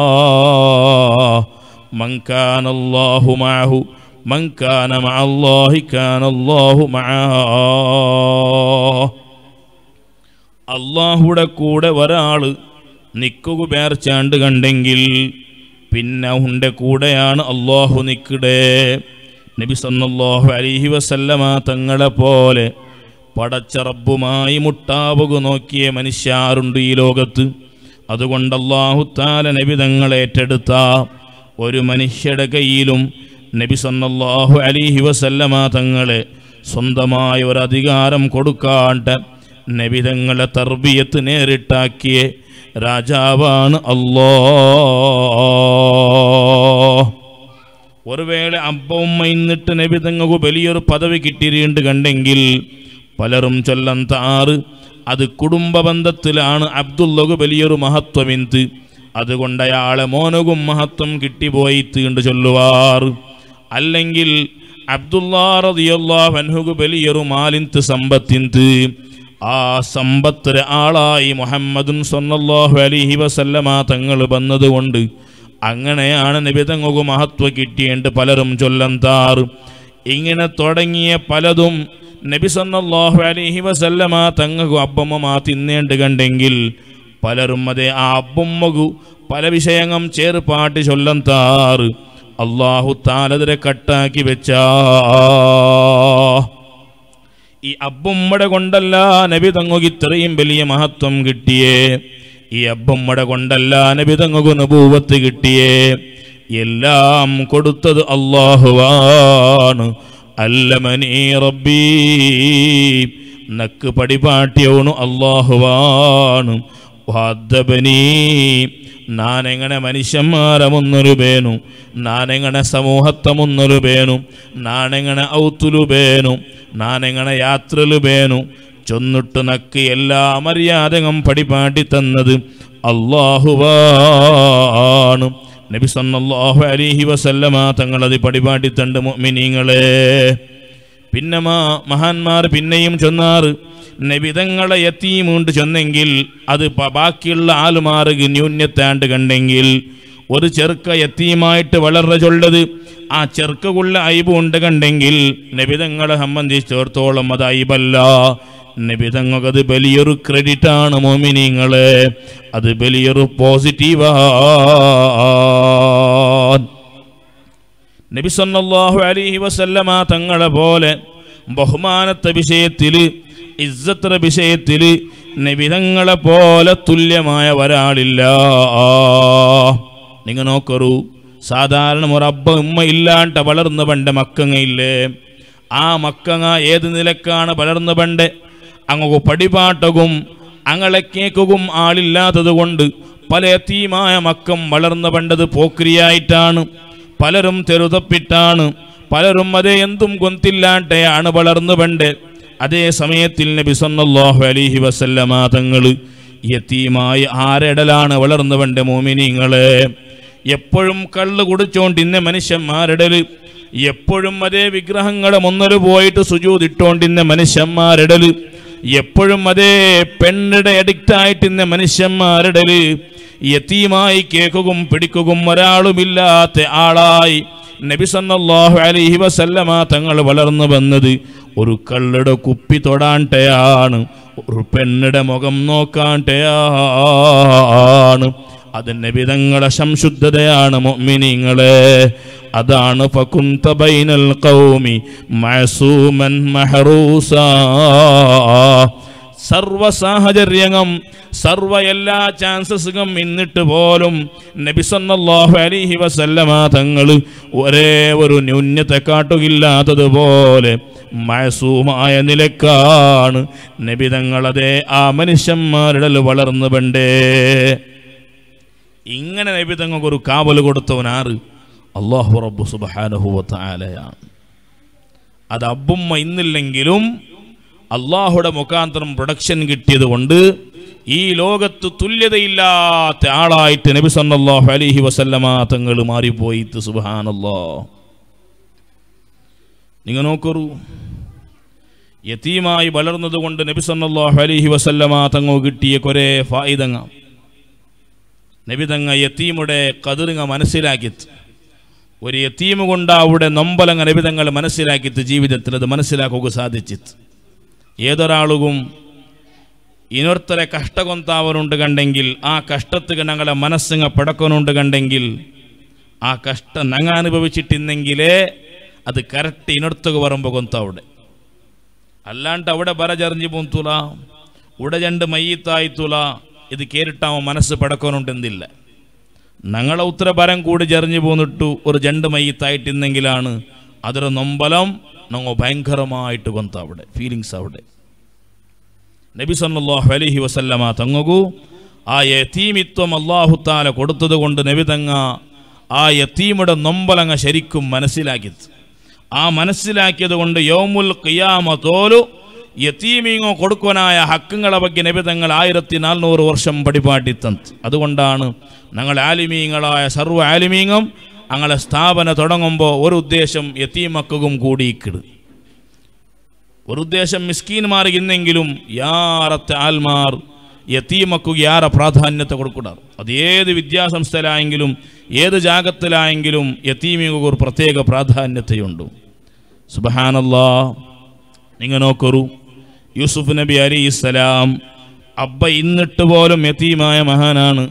മൻ കാന അല്ലാഹു മഅഹു മൻ കാന മഅല്ലാഹി കാന അല്ലാഹു മഅഹു. അല്ലാഹുടെ കൂടെ ഒരാൾ നിക്കുക പേർച്ചാണ്ട് കണ്ടെങ്കിൽ പിന്നെ അവൻ്റെ കൂടെയാണ് അല്ലാഹു നിൽക്കടേ. നബി സല്ലല്ലാഹു അലൈഹി വസല്ലമ തങ്ങളെ പോലെ പടച്ച റബ്ബുമായി മുട്ടാവുക നോക്കിയ മനുഷ്യരുണ്ട് ഈ ലോകത്ത്. അതുകൊണ്ട് അല്ലാഹു തആല നബി തങ്ങളെ ഏറ്റെടുത്ത ഒരു മനുഷ്യരുടെ കയ്യിലും നബി സല്ലല്ലാഹു അലൈഹി വസല്ലമ തങ്ങളെ സ്വന്തമായ ഒരു അധികാരം കൊടുക്കാണ്ട് നബി തങ്ങളെ തർബിയത്ത് നേരിട്ടാക്കിയ രാജാവാണ് അല്ലാഹ്. ഒരു വേള അബ്ബ ഉമ്മ ഇന്നിട്ട് നബി തങ്ങൾക്ക് വലിയൊരു പദവി കിട്ടിയിട്ടുണ്ട് കണ്ടെങ്കിൽ പലരും ചൊല്ലന്താറ് അത് കുടുംബ ബന്ധത്തിലാണ് അബ്ദുള്ളക്ക് വലിയൊരു മഹത്വമെന്ത്, അതുകൊണ്ട് അയാളെ മോനകും മഹത്വം കിട്ടിപ്പോയിത്ത് എന്ന് ചൊല്ലുവാർ. അല്ലെങ്കിൽ അബ്ദുല്ലാ റളിയല്ലാഹു അൻഹുക്ക് വലിയൊരു മാലിന്ത് സമ്പത്തിന്ത്, ആ സമ്പത്തിന് ആളായി മുഹമ്മദുൻ സ്വല്ലല്ലാഹു അലൈഹി വസല്ലമ തങ്ങൾ വന്നതുകൊണ്ട് അങ്ങനെയാണ് നബി തങ്ങൾക്ക് മഹത്വം കിട്ടിയേണ്ട പലരും ചൊല്ലന്താർ. ഇങ്ങനെ തുടങ്ങിയ പലതും നബി സല്ലല്ലാഹു അലൈഹി വസല്ലമ തങ്ങൾക്ക് അബ്ബമ്മ തിന്നേണ്ട കണ്ടെങ്കിൽ പലരും അതേ ആ അബ്ബമ്മകു പല വിഷയങ്ങൾ ചേർപ്പാട്ട് ചൊല്ലന്താർ. അല്ലാഹു തആല അതിനെ കട്ടാക്കി വെച്ചാ ഈ അബ്ബമ്മടെ കൊണ്ടല്ല നബി തങ്ങൾക്ക് ഇത്രയും വലിയ മഹത്വം കിട്ടിയേ, ഈ അബ്ബമ്മടെ കൊണ്ടല്ല നബി തങ്ങൾക്ക് നബൂവത്ത് കിട്ടിയേ. എല്ലാം കൊടുത്തത് അല്ലാഹുവാണ്. അല്ലമനീ റബ്ബീ, നക്ക് പടിപാട്ടിയോണു അല്ലാഹുവാണ്. വാദ്ദബനീ, നാനെങ്ങനെ മനുഷ്യന്മാരെ മുന്നൊരുപേനു, നാനെങ്ങനെ സമൂഹത്തെ മുന്നൊരുപേനു, നാനെങ്ങനെ ഔത്തുലുപേനു, നാനെങ്ങനെ യാത്രലുപേനു ചൊന്നിട്ട് നക്ക് എല്ലാ മര്യാദകളും പടിപാട്ടി തന്നത് അല്ലാഹുവാണ്. നബി സല്ലല്ലാഹു അലൈഹി വസല്ലമ തങ്ങളത് പടിപാട്ടി തണ്ട് മുഅ്മിനീങ്ങളെ. പിന്നെ മഹാന്മാർ പിന്നെയും ചൊന്നാറ് നബി തങ്ങളെ യതീമുണ്ട് ചൊന്നെങ്കിൽ അത് ബാക്കിയുള്ള ആളുമാർക്ക് ന്യൂന്യത്താണ്ട് കണ്ടെങ്കിൽ ഒരു ചെറുക്ക യതീമായിട്ട് വളർന്ന ചൊല്ലത് ആ ചെറുക്കുള്ള ഐബ് ഉണ്ട് കണ്ടെങ്കിൽ നബി തങ്ങളെ സംബന്ധിച്ചിടത്തോളം അത് ഐബല്ല. നബി തങ്ങൾക്കത് വലിയൊരു ക്രെഡിറ്റാണ് മോമിനിങ്ങളെ, അത് വലിയൊരു പോസിറ്റീവാണ്. നബി സല്ലല്ലാഹു അലൈഹി വസല്ലമ തങ്ങളെ പോലെ ബഹുമാനത്തെ വിഷയത്തിൽ ഇസ്സത്തിന്റെ വിഷയത്തിൽ നബി തങ്ങളെ പോലെ തുല്യമായ ഒരാളില്ല. നിങ്ങൾ നോക്കൂ, സാധാരണ ഒരു അബ്ബ ഉമ്മ ഇല്ലാണ്ട് വളർന്നു പണ്ട് മക്കങ്ങയില്ലേ, ആ മക്കങ്ങ ഏത് നിലക്കാണ് വളർന്നു പണ്ട് അങ്ങ് പടിപാട്ടകും അങ്ങളെ കേക്കും ആളില്ലാത്തത് കൊണ്ട് പല യതീമായ മക്കം വളർന്നു പണ്ടത് പോക്രിയായിട്ടാണ്, പലരും തെരുതപ്പിട്ടാണ്, പലരും അതേ എന്തും കൊന്തില്ലാണ്ടയാണ് വളർന്നു പണ്ട്. അതേ സമയത്തിൽ നബി സല്ലല്ലാഹു അലൈഹി വസല്ലമ തങ്ങൾ യതീമായി ആരെടലാണ് വളർന്നു പണ്ട് മോമിനിങ്ങളെ. എപ്പോഴും കള്ള് കുടിച്ചോണ്ടിന്ന മനുഷ്യന്മാരിടല്, എപ്പോഴും അതേ വിഗ്രഹങ്ങളെ മുന്നൊരു പോയിട്ട് സുജൂദിട്ടോണ്ടിന്ന മനുഷ്യന്മാരിടല്, എപ്പോഴും അതേ പെണ്ണിടെ അഡിക്റ്റായിട്ടിന്ന മനുഷ്യന്മാരിടല്, യതീമായി കേൾക്കുകയും പിടിക്കുകയും ഒരാളുമില്ലാത്ത ആളായി നബി സല്ലല്ലാഹു അലൈഹി വസല്ലമ തങ്ങൾ വളർന്നു വന്നത് ഒരു കള്ളുടെ കുപ്പി തൊടാണ്ടയാണ്, ഒരു പെണ്ണിടെ മുഖം നോക്കാണ്ടയാണ്. അത് നബി തങ്ങളെ സംശുദ്ധതയാണ് മുഅ്മിനീങ്ങളെ. അതാണ് ഫകുന്ത ബൈനൽ ഖൗമി മഅസൂമൻ മഹറൂസാ. സർവ സാഹചര്യങ്ങളും സർവ എല്ലാ ചാൻസസും ഇന്നിട്ട് പോലും നബി സല്ലല്ലാഹു അലൈഹി വസല്ലമ തങ്ങൾ ഒരേ ഒരു ന്യൂനത കാട്ടുകയില്ലാത്തതുപോലെ മഅസൂമായ നിലക്കാണ് നബി തങ്ങളതേ ആ മനുഷ്യന്മാരുടെ വളർന്നു പണ്ടേ. ഇങ്ങനെ നബി തങ്ങൾക്ക് ഒരു കാവൽ കൊടുത്തവനാറ് അല്ലാഹു റബ്ബു സുബ്ഹാനഹു വ തആലയാണ്. അത് അബ്ബുമ്മ ഇന്നില്ലെങ്കിലും അള്ളാഹുടെ മുഖാന്തരം പ്രൊഡക്ഷൻ കിട്ടിയത് കൊണ്ട് ഈ ലോകത്ത് തുല്യതയില്ലാത്ത ആളായിട്ട് നബി സല്ലല്ലാഹു അലൈഹി വസല്ലമ തങ്ങൾ മാറിപ്പോയി. സുബ്ഹാനല്ലാഹ്. നിങ്ങൾ നോക്കൂ, യതീമായി വളർന്നത് കൊണ്ട് നബി സല്ലല്ലാഹു അലൈഹി വസല്ലമ തങ്ങൾ കിട്ടിയ കുറേ ഫായിദങ്ങൾ നബി തങ്ങ യതീമുടെ ഖദറിങ്ങ മനസ്സിലാക്കിയത്, ഒരു യതീമ കൊണ്ട് അവിടെ നൊമ്പലങ്ങ നബി തങ്ങൾ മനസ്സിലാക്കിയത്, ജീവിതത്തിൽ അത് മനസ്സിലാക്കുക സാധിച്ചിത്. ഏതൊരാളും ഇനൊരുത്തരെ കഷ്ടകൊന്താവനുണ്ട് കണ്ടെങ്കിൽ ആ കഷ്ടത്തിന് ഞങ്ങളെ മനസ്സിങ്ങ പിടക്കനുണ്ട് കണ്ടെങ്കിൽ ആ കഷ്ടം ഞങ്ങൾ അനുഭവിച്ചിട്ടിന്നെങ്കിലേ അത് കറക്റ്റ് ഇനൊരുത്തക്ക് വരുമ്പോൾ കൊന്തവിടെ. അല്ലാണ്ട് അവിടെ ബരചറിഞ്ഞു പോന്തൂല, ഇവിടെ രണ്ട് മയ്യത്തായിത്തൂല, ഇത് കേറിട്ടാവും മനസ്സ് പിടക്കനുണ്ടെന്നില്ല. ഞങ്ങളെ ഉത്തരപരം കൂടി ചെറിഞ്ഞു പോന്നിട്ടു ഒരു രണ്ട് മയ്യത്തായിട്ടിന്നെങ്കിലാണ് ಅದರ ನೊಂಬಲಂ ನಂಗೆ ಭಯಂಕರಮಾಯಿಟ್ಟು ಬಂತ അവിടെ ಫೀಲಿಂಗ್ಸ್ അവിടെ. നബി സല്ലല്ലാഹു അലൈഹി വസല്ലമ തങ്ങಗೂ ആ യതീമിത്വം അല്ലാഹു തആല കൊടുത്തത് കൊണ്ട് നബി തങ്ങ ആ യതീമുടെ നൊമ്പലങ്ങ ശരിക്കും മനസ്സിലാക്കിയത്. ആ മനസ്സിലാക്കിയത് കൊണ്ട് യൗമുൽ ഖിയാമത്തോലു യതീമീങ്ങോ കൊടുക്കുവാനായ ഹക്കുകളെ ಬಗ್ಗೆ നബി തങ്ങൾ 1400 വർഷം പഠിപ്പാട്ടിത്തത്. അതുകൊണ്ടാണ് ഞങ്ങൾ ആലിമീങ്ങളായ സർവ്വ ആലിമീങ്ങും അങ്ങനെ സ്ഥാപന തുടങ്ങുമ്പോൾ ഒരു ഉദ്ദേശം യതീമക്കും കൂടിയിക്കിട്, ഒരു ഉദ്ദേശം മിസ്കീന്മാർക്ക് ഇന്നെങ്കിലും യാറത്തെ ആൽമാർ യതീമക്കു യാറെ പ്രാധാന്യത്തെ കൊടുക്കൂടാറ്. അത് ഏത് വിദ്യാസംസ്ഥയിലായെങ്കിലും ഏത് ജാഗത്തിലായെങ്കിലും യതീമിക്ക് ഒരു പ്രത്യേക പ്രാധാന്യതയുണ്ട്. സുബ്ഹാനല്ലാഹ്, നിങ്ങൾ നോക്കൂ, യൂസുഫ് നബി അലൈഹിസ്സലാം അബ്ബ ഇന്നിട്ട് പോലും യതീമായ മഹാനാണ്.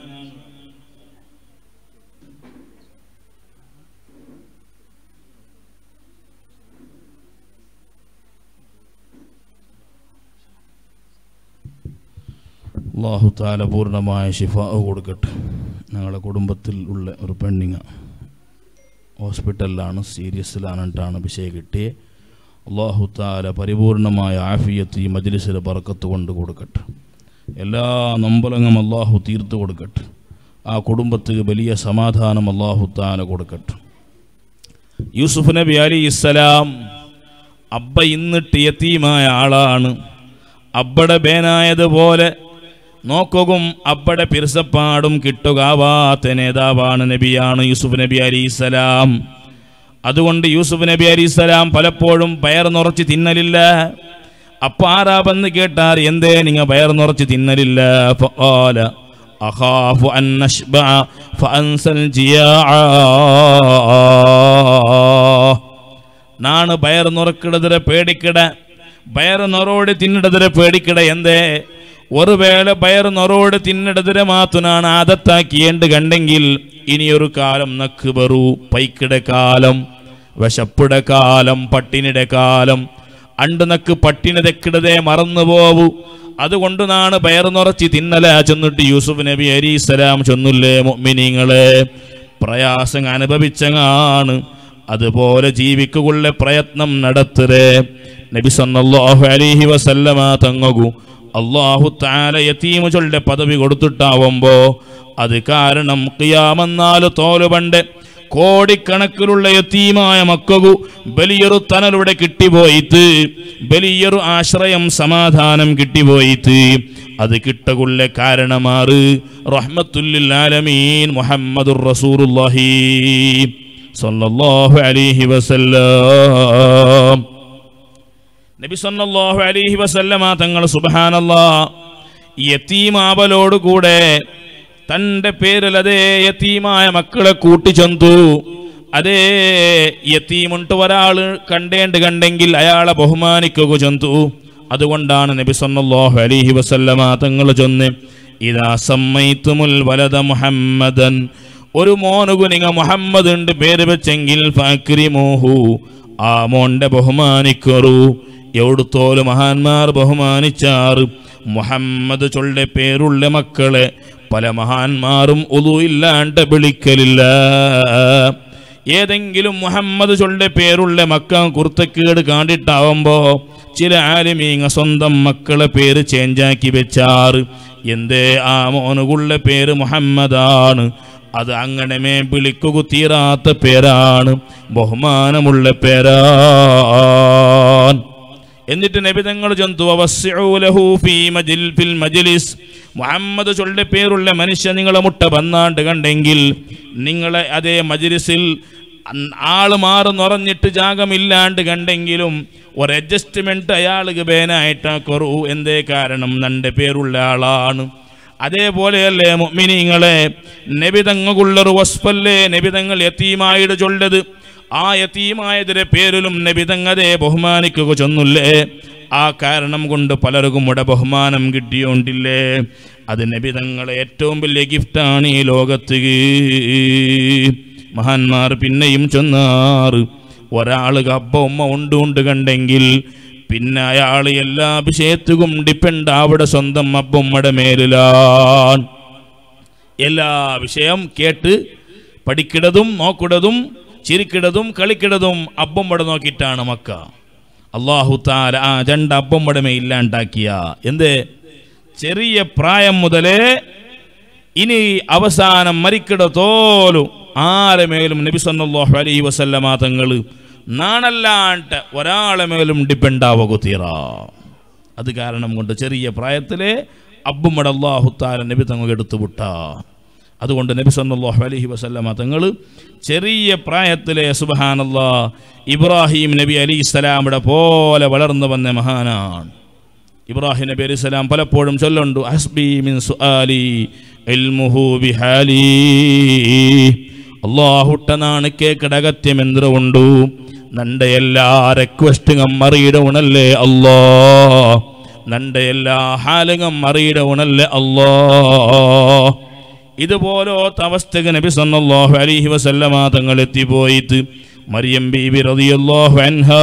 അല്ലാഹു തആല പൂർണ്ണമായ ശിഫാ കൊടുക്കട്ടെ. ഞങ്ങളുടെ കുടുംബത്തിൽ ഉള്ള ഒരു പെണ്ണിങ്ങ ഹോസ്പിറ്റലിലാണ്, സീരിയസിലാണിട്ടാണ് വിഷയം കിട്ടിയത്. അല്ലാഹു തആല പരിപൂർണമായ ആഫിയത്ത് ഈ മജ്ലിസിൽ ബർക്കത്ത് കൊണ്ട് കൊടുക്കട്ടെ. എല്ലാ നൊമ്പലങ്ങും അല്ലാഹു തീർത്തു കൊടുക്കട്ടെ. ആ കുടുംബത്തിന് വലിയ സമാധാനം അല്ലാഹു തആല കൊടുക്കട്ടെ. യൂസുഫ് നബി അലൈഹിസ്സലാം അബ്ബ ഇന്നിട്ട് യതീമായ ആളാണ്. അബ്ബടെ ബേനായതുപോലെ നോക്കും അബ്ബടെ പിർസപ്പാടും കിട്ടുകാവാത്ത നേതാവാണ്, നബിയാണ് യൂസുഫ് നബി അലൈഹിസ്സലാം. അതുകൊണ്ട് യൂസുഫ് നബി അലൈഹിസ്സലാം പലപ്പോഴും പയർ നിറച്ച് തിന്നലില്ല. അപ്പ ആരാ വന്ന് കേട്ടാർ, എന്തേ നിങ്ങൾ പയർ നിറച്ച് തിന്നലില്ല? ഫഖാല അഖാഫു അൻ നശ്ബഅ ഫഅൻസൽ ജിയാഅ. നാണ് പയർ നിറക്കിടതിരെ പേടിക്കിട, പയർ നിറോട് തിന്നിടതിരെ പേടിക്കിട. എന്തേ? ഒരു വേള പയർ നൊറോട് തിന്നിടതിരെ മാത്തുനാണ് ആദത്താക്കിയേണ്ട കണ്ടെങ്കിൽ ഇനിയൊരു കാലം നക്ക് ബറു, പൈക്കിടെ കാലം, വിശപ്പിടെ കാലം, പട്ടിണിയുടെ കാലം, അണ്ട് നക്ക് പട്ടിണി തെക്കിടതേ മറന്നു പോവൂ. അതുകൊണ്ട് നാണ് പയർ നിറച്ച് തിന്നല ചെന്നിട്ട് യൂസുഫ് നബി അലൈഹിസ്സലാം ചൊന്നില്ലേ, മുഅ്മിനീങ്ങളെ പ്രയാസം അനുഭവിച്ചങ്ങാണ്, അതുപോലെ ജീവിക്കുള്ള പ്രയത്നം നടത്തരേ. നബി സല്ലല്ലാഹു അലൈഹി വസല്ലമ തങ്ങകു അല്ലാഹു തആല യതീമുകളുടെ പദവി കൊടുത്തിട്ടാവുമ്പോ അത് കാരണം ഖിയാമന്നാല് തോലുപണ്ട് കോടിക്കണക്കിലുള്ള യതീമായ മക്കകു വലിയൊരു തണലൂടെ കിട്ടിപ്പോയിട്ട്, വലിയൊരു ആശ്രയം സമാധാനം കിട്ടിപ്പോയിട്ട്, അത് കിട്ടകുള്ള കാരണമാറ് റഹ്മത്തുല്ലിൽ ആലമീൻ മുഹമ്മദുർ റസൂലുള്ളാഹി സല്ലല്ലാഹു അലൈഹി വസല്ലം. നബി സല്ലല്ലാഹു അലൈഹി വസല്ലമ തങ്ങൾ സുബ്ഹാനല്ലാഹ് യതീമാവലോടുകൂടെ തൻ്റെ പേരിൽ അതേ യതീമായ മക്കളെ കൂട്ടിച്ചെന്തു. അതേ യതീമുണ്ട് ഒരാൾ കണ്ടെങ്കിൽ അയാളെ ബഹുമാനിക്കുക ചെന്തു. അതുകൊണ്ടാണ് നബി സല്ലല്ലാഹു അലൈഹി വസല്ലമ തങ്ങൾ ചൊന്ന്, ഇദാ സമ്മൈതുമുൽ വലദ മുഹമ്മദൻ, ഒരു മോനുകു നിങ്ങൾ മുഹമ്മദ് ഉണ്ട് പേര് വെച്ചെങ്കിൽ ഫഅക്രിമൂഹു, ആ മോന്റെ ബഹുമാനിക്കറു. എവിടുത്തോലും മഹാന്മാർ ബഹുമാനിച്ചാറ് മുഹമ്മദ് ചൊല്ലെ പേരുള്ള മക്കളെ പല മഹാന്മാരും ഉളു ഇല്ലാണ്ട് വിളിക്കലില്ല. ഏതെങ്കിലും മുഹമ്മദ് ചൊല്ലെ പേരുള്ള മക്ക കുർത്തക്കേട് കാണ്ടിട്ടാവുമ്പോ ചില ആലിമീങ്ങ സ്വന്തം മക്കളെ പേര് ചേഞ്ചാക്കി വെച്ചാറ്. എന്തേ? ആ മോനുകുള്ള പേര് മുഹമ്മദാണ്, അത് അങ്ങനമേ വിളിക്കുക തീരാത്ത പേരാണ്, ബഹുമാനമുള്ള പേരാൻ. എന്നിട്ട് നബി തങ്ങൾ ചൊന്തു, വവസ്സിഉലഹു ഫിൽ മജ്ലിസ്, മുഹമ്മദ് ചൊല്ലെ പേരുള്ള മനുഷ്യ നിങ്ങളെ മുട്ട വന്നാണ്ട് കണ്ടെങ്കിൽ നിങ്ങളെ അതേ മജ്ലിസിൽ ആള് മാറി നിറഞ്ഞിട്ട് ജാഗമില്ലാണ്ട് കണ്ടെങ്കിലും ഒരു അഡ്ജസ്റ്റ്മെന്റ് അയാൾക്ക് ബേനായിട്ടാക്കറു. എന്തേ? കാരണം നന്റെ പേരുള്ള ആളാണ്. അതേപോലെയല്ലേ മുഅ്മിനീങ്ങളെ നബി തങ്ങൾക്കുള്ളൊരു വസ്ഫല്ലേ നബി തങ്ങൾ യതീമായിട്ട് ചൊല്ലത്. ആ യതീമായതിന്റെ പേരിലും നബി തങ്ങതെ ബഹുമാനിക്കുക ചൊന്നില്ലേ. ആ കാരണം കൊണ്ട് പലർക്കും ഇവിടെ ബഹുമാനം കിട്ടിയോണ്ടില്ലേ. അത് നബി തങ്ങളെ ഏറ്റവും വലിയ ഗിഫ്റ്റാണ് ഈ ലോകത്ത്. മഹാന്മാർ പിന്നെയും ചൊന്നാറ്, ഒരാൾക്ക് അബ്ബ ഉമ്മ ഉണ്ട് കണ്ടെങ്കിൽ പിന്നെ അയാൾ എല്ലാ വിഷയത്തിലും ഡിപ്പെൻഡ് അവിടെ സ്വന്തം അബ്ബ ഉമ്മയുടെ മേലിലാണ്. എല്ലാ വിഷയം കേട്ട് പഠിക്കിടതും നോക്കിടതും ചിരിക്കിടതും കളിക്കിടതും അബ്ബമ്മടെ നോക്കിയിട്ടാണ് മക്ക. അല്ലാഹു തആല ആ രണ്ട് അബ്ബമ്മടെ മേ ഇല്ലാണ്ടാക്കിയ എന്തേ? ചെറിയ പ്രായം മുതലേ ഇനി അവസാനം മരിക്കിടത്തോലും ആരെ മേലും നബി സല്ലല്ലാഹു അലൈഹി വസല്ലമ തങ്ങൾ നാണല്ലാണ്ട് ഒരാളെ മേലും ഡിപ്പെൻഡ് ആവുകീറ. അത് കാരണം കൊണ്ട് ചെറിയ പ്രായത്തിലെ അബ്ബുമട അല്ലാഹു തആല നബി തങ്ങൾ എടുത്തുവിട്ട. അതുകൊണ്ട് നബി സല്ലല്ലാഹു അലൈഹി വസല്ലമ തങ്ങൾ ചെറിയ പ്രായത്തിലെ സുബ്ഹാനല്ലാഹ് ഇബ്രാഹിം നബി അലൈഹിസ്സലാമിന്റെ പോലെ വളർന്നു വന്ന മഹാനാണ്. ഇബ്രാഹിം നബി അലൈഹിസ്സലാം പലപ്പോഴും ചൊല്ലുണ്ട്, ഹസ്ബി മിൻ സുആലി ഇൽമുഹു ബിഹാലി. അല്ലാഹുട്ടനാണ് കേക്കടകത്യമെന്ത്രുണ്ടു നന്റെ എല്ലാ റിക്വസ്റ്റും അറിയിടണല്ലേ അല്ലാ, നന്റെ എല്ലാ ഹാലുകളും അറിയിടണല്ലേ അല്ലാ. ഇതുപോലത്തെ അവസ്ഥക്ക് നബി സല്ലല്ലാഹു അലൈഹി വസല്ലമ തങ്ങൾ എത്തിപ്പോയിട്ട് മറിയം ബീബി റളിയല്ലാഹു അൻഹാ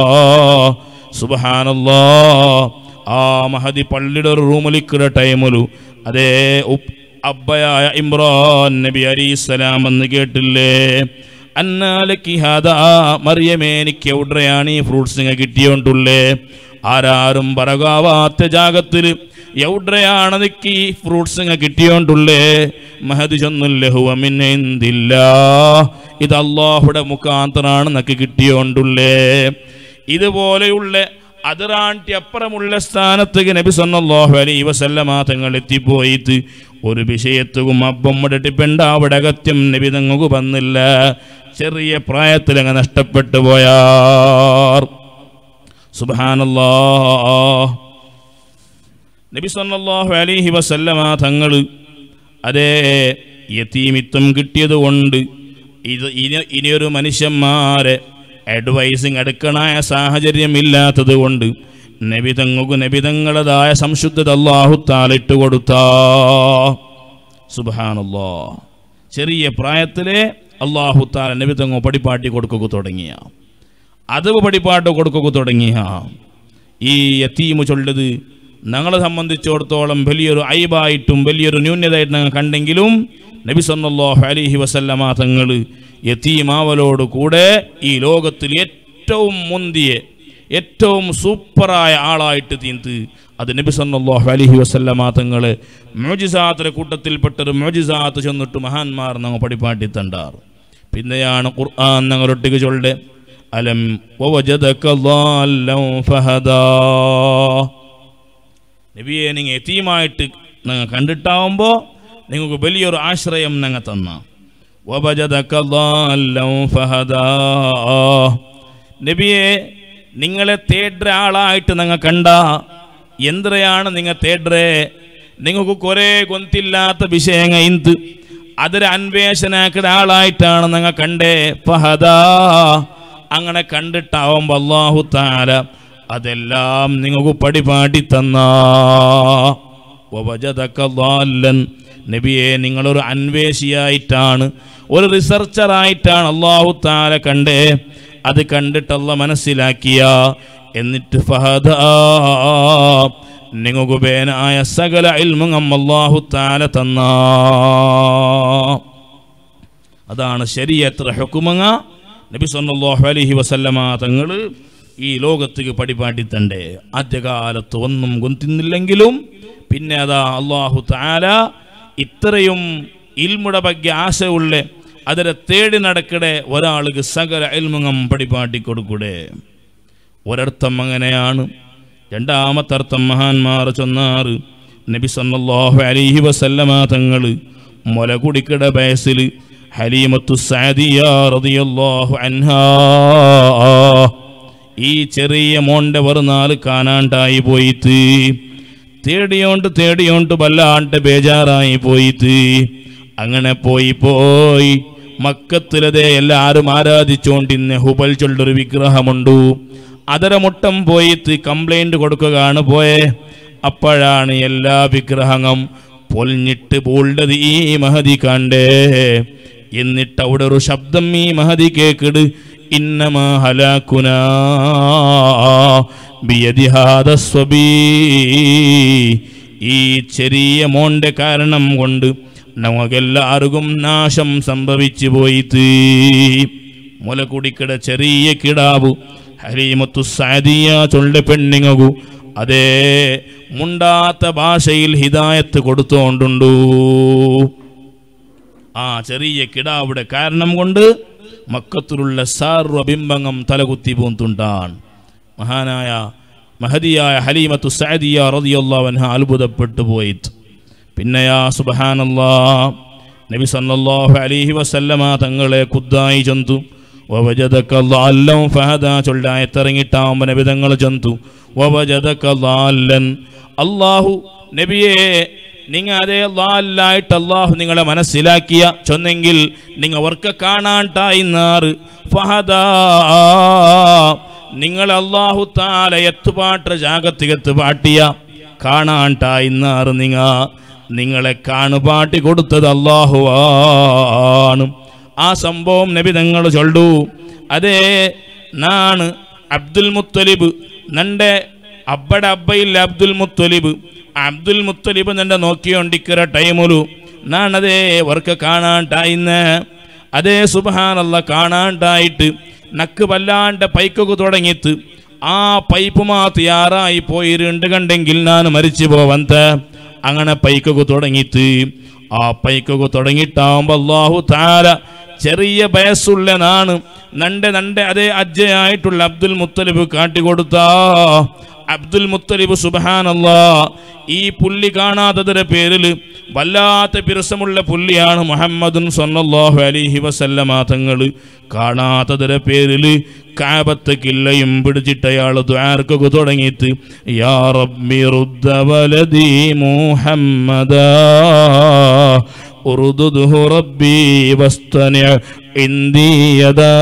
സുബ്ഹാനല്ലാഹ് ആ മഹദി പള്ളിയുടെ ഒരു റൂമിലിക്കുന്ന ടൈമിലു അതേ അബ്ബയായ ഇമ്രാൻ നബി അലൈഹിസ്സലാം എന്ന് കേട്ടില്ലേ, അന്നാലക്കി ഹാദാ മറിയമേ എനിക്ക് എവിടെയാണ് ഈ ഫ്രൂട്ട്സ് കിട്ടിയോണ്ടുള്ളേ, ആരാരും പറകാവാത്ത ജാഗത്തിൽ എവിടെയാണ് നിക്ക് ഈ ഫ്രൂട്ട്സ് കിട്ടിയോണ്ടുള്ളേ. മഹദി ചൊന്നുല്ലേ ഹുവ മിൻ ഇൻദില്ലാഹ്, ഇത് അല്ലാഹുടെ മുഖാന്തരാണ് നക്ക് കിട്ടിയോണ്ടുള്ളേ. ഇതുപോലെയുള്ള അതിറാണ്ടി അപ്പുറമുള്ള സ്ഥാനത്തേക്ക് നബി സല്ലല്ലാഹു അലൈഹി വസല്ലമ തങ്ങൾ എത്തിപ്പോയിട്ട് ഒരു വിഷയത്തും അബ്ബമ്മടെ ഡിപ്പെൻഡ് അവിടെ അകത്യം നബി തങ്ങൾക്ക് വന്നില്ല. ചെറിയ പ്രായത്തിൽ അങ്ങ് നഷ്ടപ്പെട്ടു പോയാർ. സുബ്ഹാനല്ലാഹ്. നബി സല്ലല്ലാഹു അലൈഹി വസല്ലമ തങ്ങൾ അതേ യതീമിത്വം കിട്ടിയത് കൊണ്ട് ഇനിയൊരു മനുഷ്യന്മാരെ അഡ്വൈസിങ് എടുക്കണായ സാഹചര്യം ഇല്ലാത്തത് കൊണ്ട് നബി തങ്ങളതായ സംശുദ്ധത അല്ലാഹു തആല ഇട്ട് കൊടുത്താ. സുബ്ഹാനല്ലാഹ്. ചെറിയ പ്രായത്തിലെ അല്ലാഹു തആല നബി തങ്ങൾ പടിപ്പാട്ടി കൊടുക്കുക തുടങ്ങിയ, അത് പടിപ്പാട്ട് കൊടുക്കുക തുടങ്ങിയ ഈ യതീമു ചൊല്ലത് ഞങ്ങളെ സംബന്ധിച്ചിടത്തോളം വലിയൊരു ഐബായിട്ടും വലിയൊരു ന്യൂനതയായിട്ട് ഞങ്ങൾ കണ്ടെങ്കിലും നബി സല്ലല്ലാഹു അലൈഹി വസല്ലമ തങ്ങൾ യതീമാവലോട് കൂടെ ഈ ലോകത്തിൽ ഏറ്റവും മുന്തിയ ഏറ്റവും സൂപ്പറായ ആളായിട്ട് തീർത്ത് അത് നബി സല്ലല്ലാഹു അലൈഹി വസല്ലമ തങ്ങൾ മുഅ്ജിസാത്തിന്റെ കൂട്ടത്തിൽപ്പെട്ടൊരു മുഅ്ജിസാത്ത് ചെന്നിട്ട് മഹാന്മാർ ഞങ്ങൾ പടിപ്പാട്ടി തണ്ടാർ. പിന്നെയാണ് ഖുർആൻ ഞങ്ങളൊട്ടിക്ക് ചൊല്ലെ അലം വവജദക ളാല്ലൻ ഫഹദാ. നബിയെ നിങ്ങൾ യതീമായിട്ട് ഞങ്ങൾ കണ്ടിട്ടാവുമ്പോൾ നിങ്ങൾക്ക് വലിയൊരു ആശ്രയം ഞങ്ങൾ തന്ന. വവജദക ളാല്ലൻ ഫഹദാ. നബിയെ നിങ്ങളെ തേടുന്ന ആളായിട്ട് ഞങ്ങൾ കണ്ട. എന്തരയാണ് നിങ്ങൾ തേടേ? നിങ്ങൾക്ക് കുറേ ഗൊന്തില്ലാത്ത വിഷയങ്ങൾ ഇന്ത് അതൊരു അന്വേഷണാക്കുന്ന ആളായിട്ടാണ് ഞങ്ങൾ കണ്ടേ. ഫഹദാ. അങ്ങനെ കണ്ടിട്ടാവുമ്പോൾ അല്ലാഹു തആല അതെല്ലാം നിങ്ങൾക്ക് പടിപാടി തന്ന. വവജദക ളാല്ലൻ. നബിയെ നിങ്ങളൊരു അന്വേഷിയായിട്ടാണ് ഒരു റിസർച്ചറായിട്ടാണ് അല്ലാഹു തആല കണ്ടേ. അത് കണ്ടിട്ട് അല്ലാഹു മനസ്സിലാക്കിയ എന്നിട്ട് ഫഹദാ നിങ്ങൾക്ക് ബേനായ സകല ഇൽമും അല്ലാഹു തആല തന്ന. അതാണ് ശരീഅത്ത് ഹുക്മങ്ങ നബി സല്ലല്ലാഹു അലൈഹി വസല്ലമ തങ്ങൾ ഈ ലോകത്തേക്ക് പടിപാടി തണ്ടേ. ആദ്യകാലത്ത് ഒന്നും ഗുന്തിന്നില്ലെങ്കിലും പിന്നെ അതാ അല്ലാഹു തആല ഇത്രയും ഇൽമുടെ ಬಗ್ಗೆ ആശയുള്ള അതിനെ തേടി നടക്കടെ ഒരാൾക്ക് സകല ഇൽമും പടിപാട്ടി കൊടുക്കൂടെ. ഒരർത്ഥം അങ്ങനെയാണ്. രണ്ടാമത്തെ അർത്ഥം മഹാന്മാർ ചൊന്നാറ് നബി സല്ലല്ലാഹു അലൈഹി വസല്ലമ തങ്ങൾ മുലകുടിക്കട വയസ്സിൽ ഹലീമത്തു സഅദിയ റളിയല്ലാഹു അൻഹാ ഈ ചെറിയ മോന്റെ വെറുനാൾ കാണാണ്ടായി പോയിട്ട് തേടിയോണ്ട് വല്ലാണ്ട് ബേജാറായി പോയിട്ട് അങ്ങനെ പോയി മക്കത്തിലതേ എല്ലാവരും ആരാധിച്ചോണ്ടിന്ന് ഹുബൽ ചൊല്ലൊരു വിഗ്രഹമുണ്ട്. അതര മുട്ടം പോയിട്ട് കംപ്ലൈന്റ് കൊടുക്കുകയാണ് പോയെ. അപ്പോഴാണ് എല്ലാ വിഗ്രഹങ്ങളും പൊലിഞ്ഞിട്ട് പോൾഡത് ഈ മഹദി കണ്ടേ. എന്നിട്ട് അവിടെ ഒരു ശബ്ദം ഈ മഹദി കേക്കിട്, ഇന്നമാ ഹലാക്കുനാ ബിയദി ഹാദാ സ്വബീ. ഈ ചെറിയ മോന്റെ കാരണം കൊണ്ട് നമുക്കെല്ലാവർക്കും നാശം സംഭവിച്ചു പോയിട്ട്. മുലകുടിക്കട ചെറിയ കിടാവു ഹലീമത്തു സഅദിയ ചൊല്ല പെണ്ണിങ്ങു അതേ മുണ്ടാത്ത ഭാഷയിൽ ഹിദായത്ത് കൊടുത്തോണ്ടുണ്ടു. ആ ചെറിയ കിടാവിടെ കാരണം കൊണ്ട് മക്കത്തിലുള്ള സർവബിംബങ്ങം തലകുത്തി പോന്തുണ്ടാൻ. മഹാനായ മഹദിയായ ഹലീമത്തു സഅദിയ റളിയല്ലാഹു അൻഹ അത്ഭുതപ്പെട്ടു പോയിട്ട് പിന്നെയാ സുബ്ഹാനല്ലാഹ് നബി സല്ലല്ലാഹു അലൈഹി വസല്ലമ തങ്ങളെ ഖുദ്ദായി ചന്തു വവജദക ളല്ലൻ ഫഹദാ ചൊല്ലായത്തിറങ്ങിട്ടാവുമ്പോൾ നബി തങ്ങൾ ചന്തു വവജദക ളല്ലൻ അല്ലാഹു നബിയെ നിങ്ങൾ അതേ ളല്ലായിട്ട് അല്ലാഹു നിങ്ങളെ മനസ്സിലാക്കിയ ചൊന്നെങ്കിൽ നിങ്ങൾ അവർക്ക് കാണാണ്ടായിന്നാറ് ഫഹദാ നിങ്ങൾ അല്ലാഹു തആല എത്തുപാട്ട് ജാഗത്തികത്ത് പാട്ടിയ കാണാണ്ടായിന്നാറ് നിങ്ങളെ കാണുപാട്ടി കൊടുത്തത് അല്ലാഹുവാണ്. ആ സംഭവം നബി തങ്ങൾ ചൊല്ലു. അതേ നാണ് അബ്ദുൽ മുത്തലിബ് നന്റെ അബ്ബടെ അബ്ബയില്ല അബ്ദുൽ മുത്തലിബ് നന്റെ നോക്കിയോണ്ടിക്കറ ടൈമുലു നാണതേ വർക്ക് കാണാണ്ടായിന്ന്. അതേ സുബ്ഹാനല്ലാഹ് കാണാണ്ടായിട്ട് നക്ക് വല്ലാണ്ട് പൈക്കൊക്കെ തുടങ്ങിത്ത് ആ പൈപ്പ് മാത്തിയാറായി പോയിട്ടുണ്ട് കണ്ടെങ്കിൽ ഞാൻ മരിച്ചു പോവന്ത. അങ്ങനെ പൈക്കൊക്കെ തുടങ്ങിത്ത് ആ പൈക്കൊക്കെ തുടങ്ങിയിട്ടാവുമ്പോൾ അല്ലാഹു തആല ചെറിയ വയസ്സുള്ള നാണ് നന്റെ അതേ അജ്ജയായിട്ടുള്ള അബ്ദുൽ മുത്തലിബ് കാട്ടിക്കൊടുത്ത അബ്ദുൽ മുത്തലിബ് സുബ്ഹാനല്ലാഹ് ഈ പുല്ലി കാണാത്തതിന്റെ പേരിൽ വല്ലാത്ത പിരസമുള്ള പുല്ലിയാണ് മുഹമ്മദുൻ സല്ലല്ലാഹു അലൈഹി വസല്ലമ തങ്ങൾ. കാണാത്തതിന്റെ പേരിൽ കഅബത്തെ കില്ലയും പിടിച്ചിട്ട് അയാൾ ദുആർക്കൊക്കെ തുടങ്ങിയിട്ട് യാ റബ്ബി റുദ്ദ വലദി മുഹമ്മദാ ഉർദുദുഹു റബ്ബി വസ്തനി ഇന്ദി യദാ.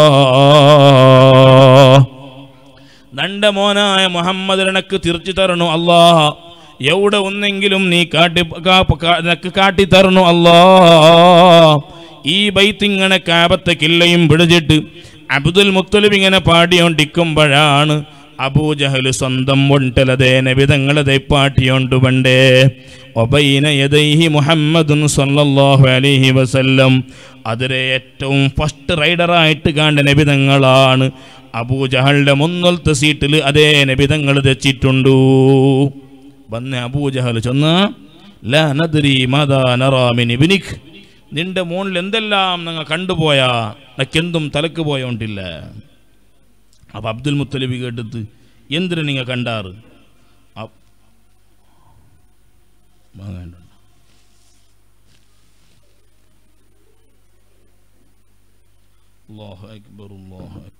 നന്റെ മോനായ മുഹമ്മദിനക്ക് തിരിച്ചു തരണു അല്ലാ, എവിടെ ഒന്നെങ്കിലും നീ കാട്ടി തരണു അല്ലാ. ഈ ബൈത്തിങ്ങനെ കാബത്തെ കില്ലയും പിടിച്ചിട്ട് അബ്ദുൽ മുത്തലിബ് ഇങ്ങനെ പാടിയോണ്ടിക്കുമ്പോഴാണ് അബൂജഹൽ സ്വന്തം ഒണ്ടലതേ നബിതങ്ങളതെ പാട്ടിയോണ്ട് പണ്ടേ ഒബൈന യദൈഹി മുഹമ്മദുൻ സല്ലല്ലാഹു അലൈഹി വസല്ലം. അതിലെ ഏറ്റവും ഫസ്റ്റ് റൈഡറായിട്ട് കാണ്ട നബിതങ്ങളാണ്. അബൂജഹലിന്റെ മുന്നോലത്തെ സീറ്റിൽ അതേ നബിതങ്ങൾ തെച്ചിട്ടുണ്ടു. വന്ന് അബൂജഹൽ ചൊന്ന ലാ നദ്രി മാദാ നറാ മിൻ ഇബ്നിക്, നിന്റെ മോനിൽ എന്തെല്ലാം ഞങ്ങൾ കണ്ടുപോയാ നക്കെന്തും തലക്ക് പോയോണ്ടില്ല. അപ്പം അബ്ദുൽ മുത്തലിബ് കേട്ടിട്ട് എന്തിനു നിങ്ങൾ കണ്ടാറ്? അല്ലാഹു അക്ബർ അല്ലാഹു അക്ബർ.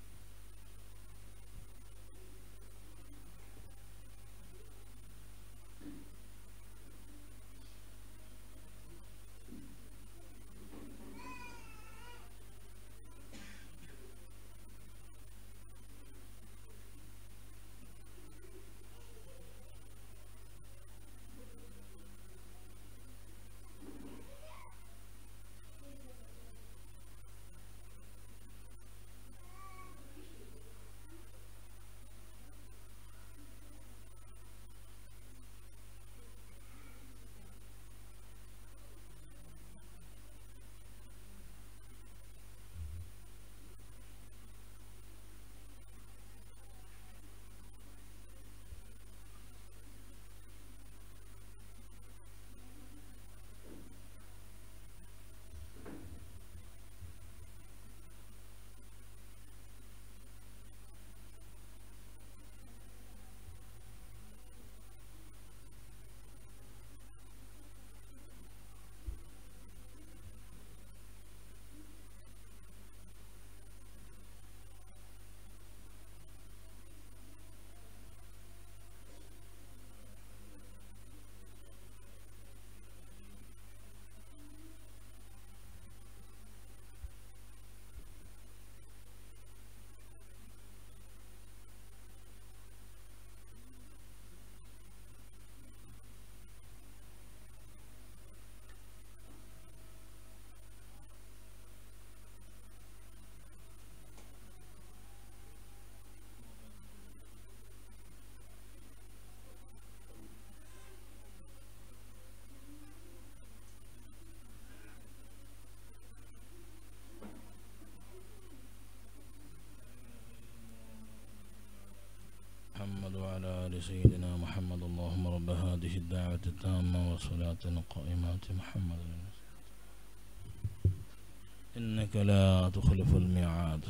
سيدنا محمد اللهم رب هذه الدعوة التامة والصلاة القائمة محمد ഇന്നക ലാ തുഖ്ലിഫുൽ മിആദ്.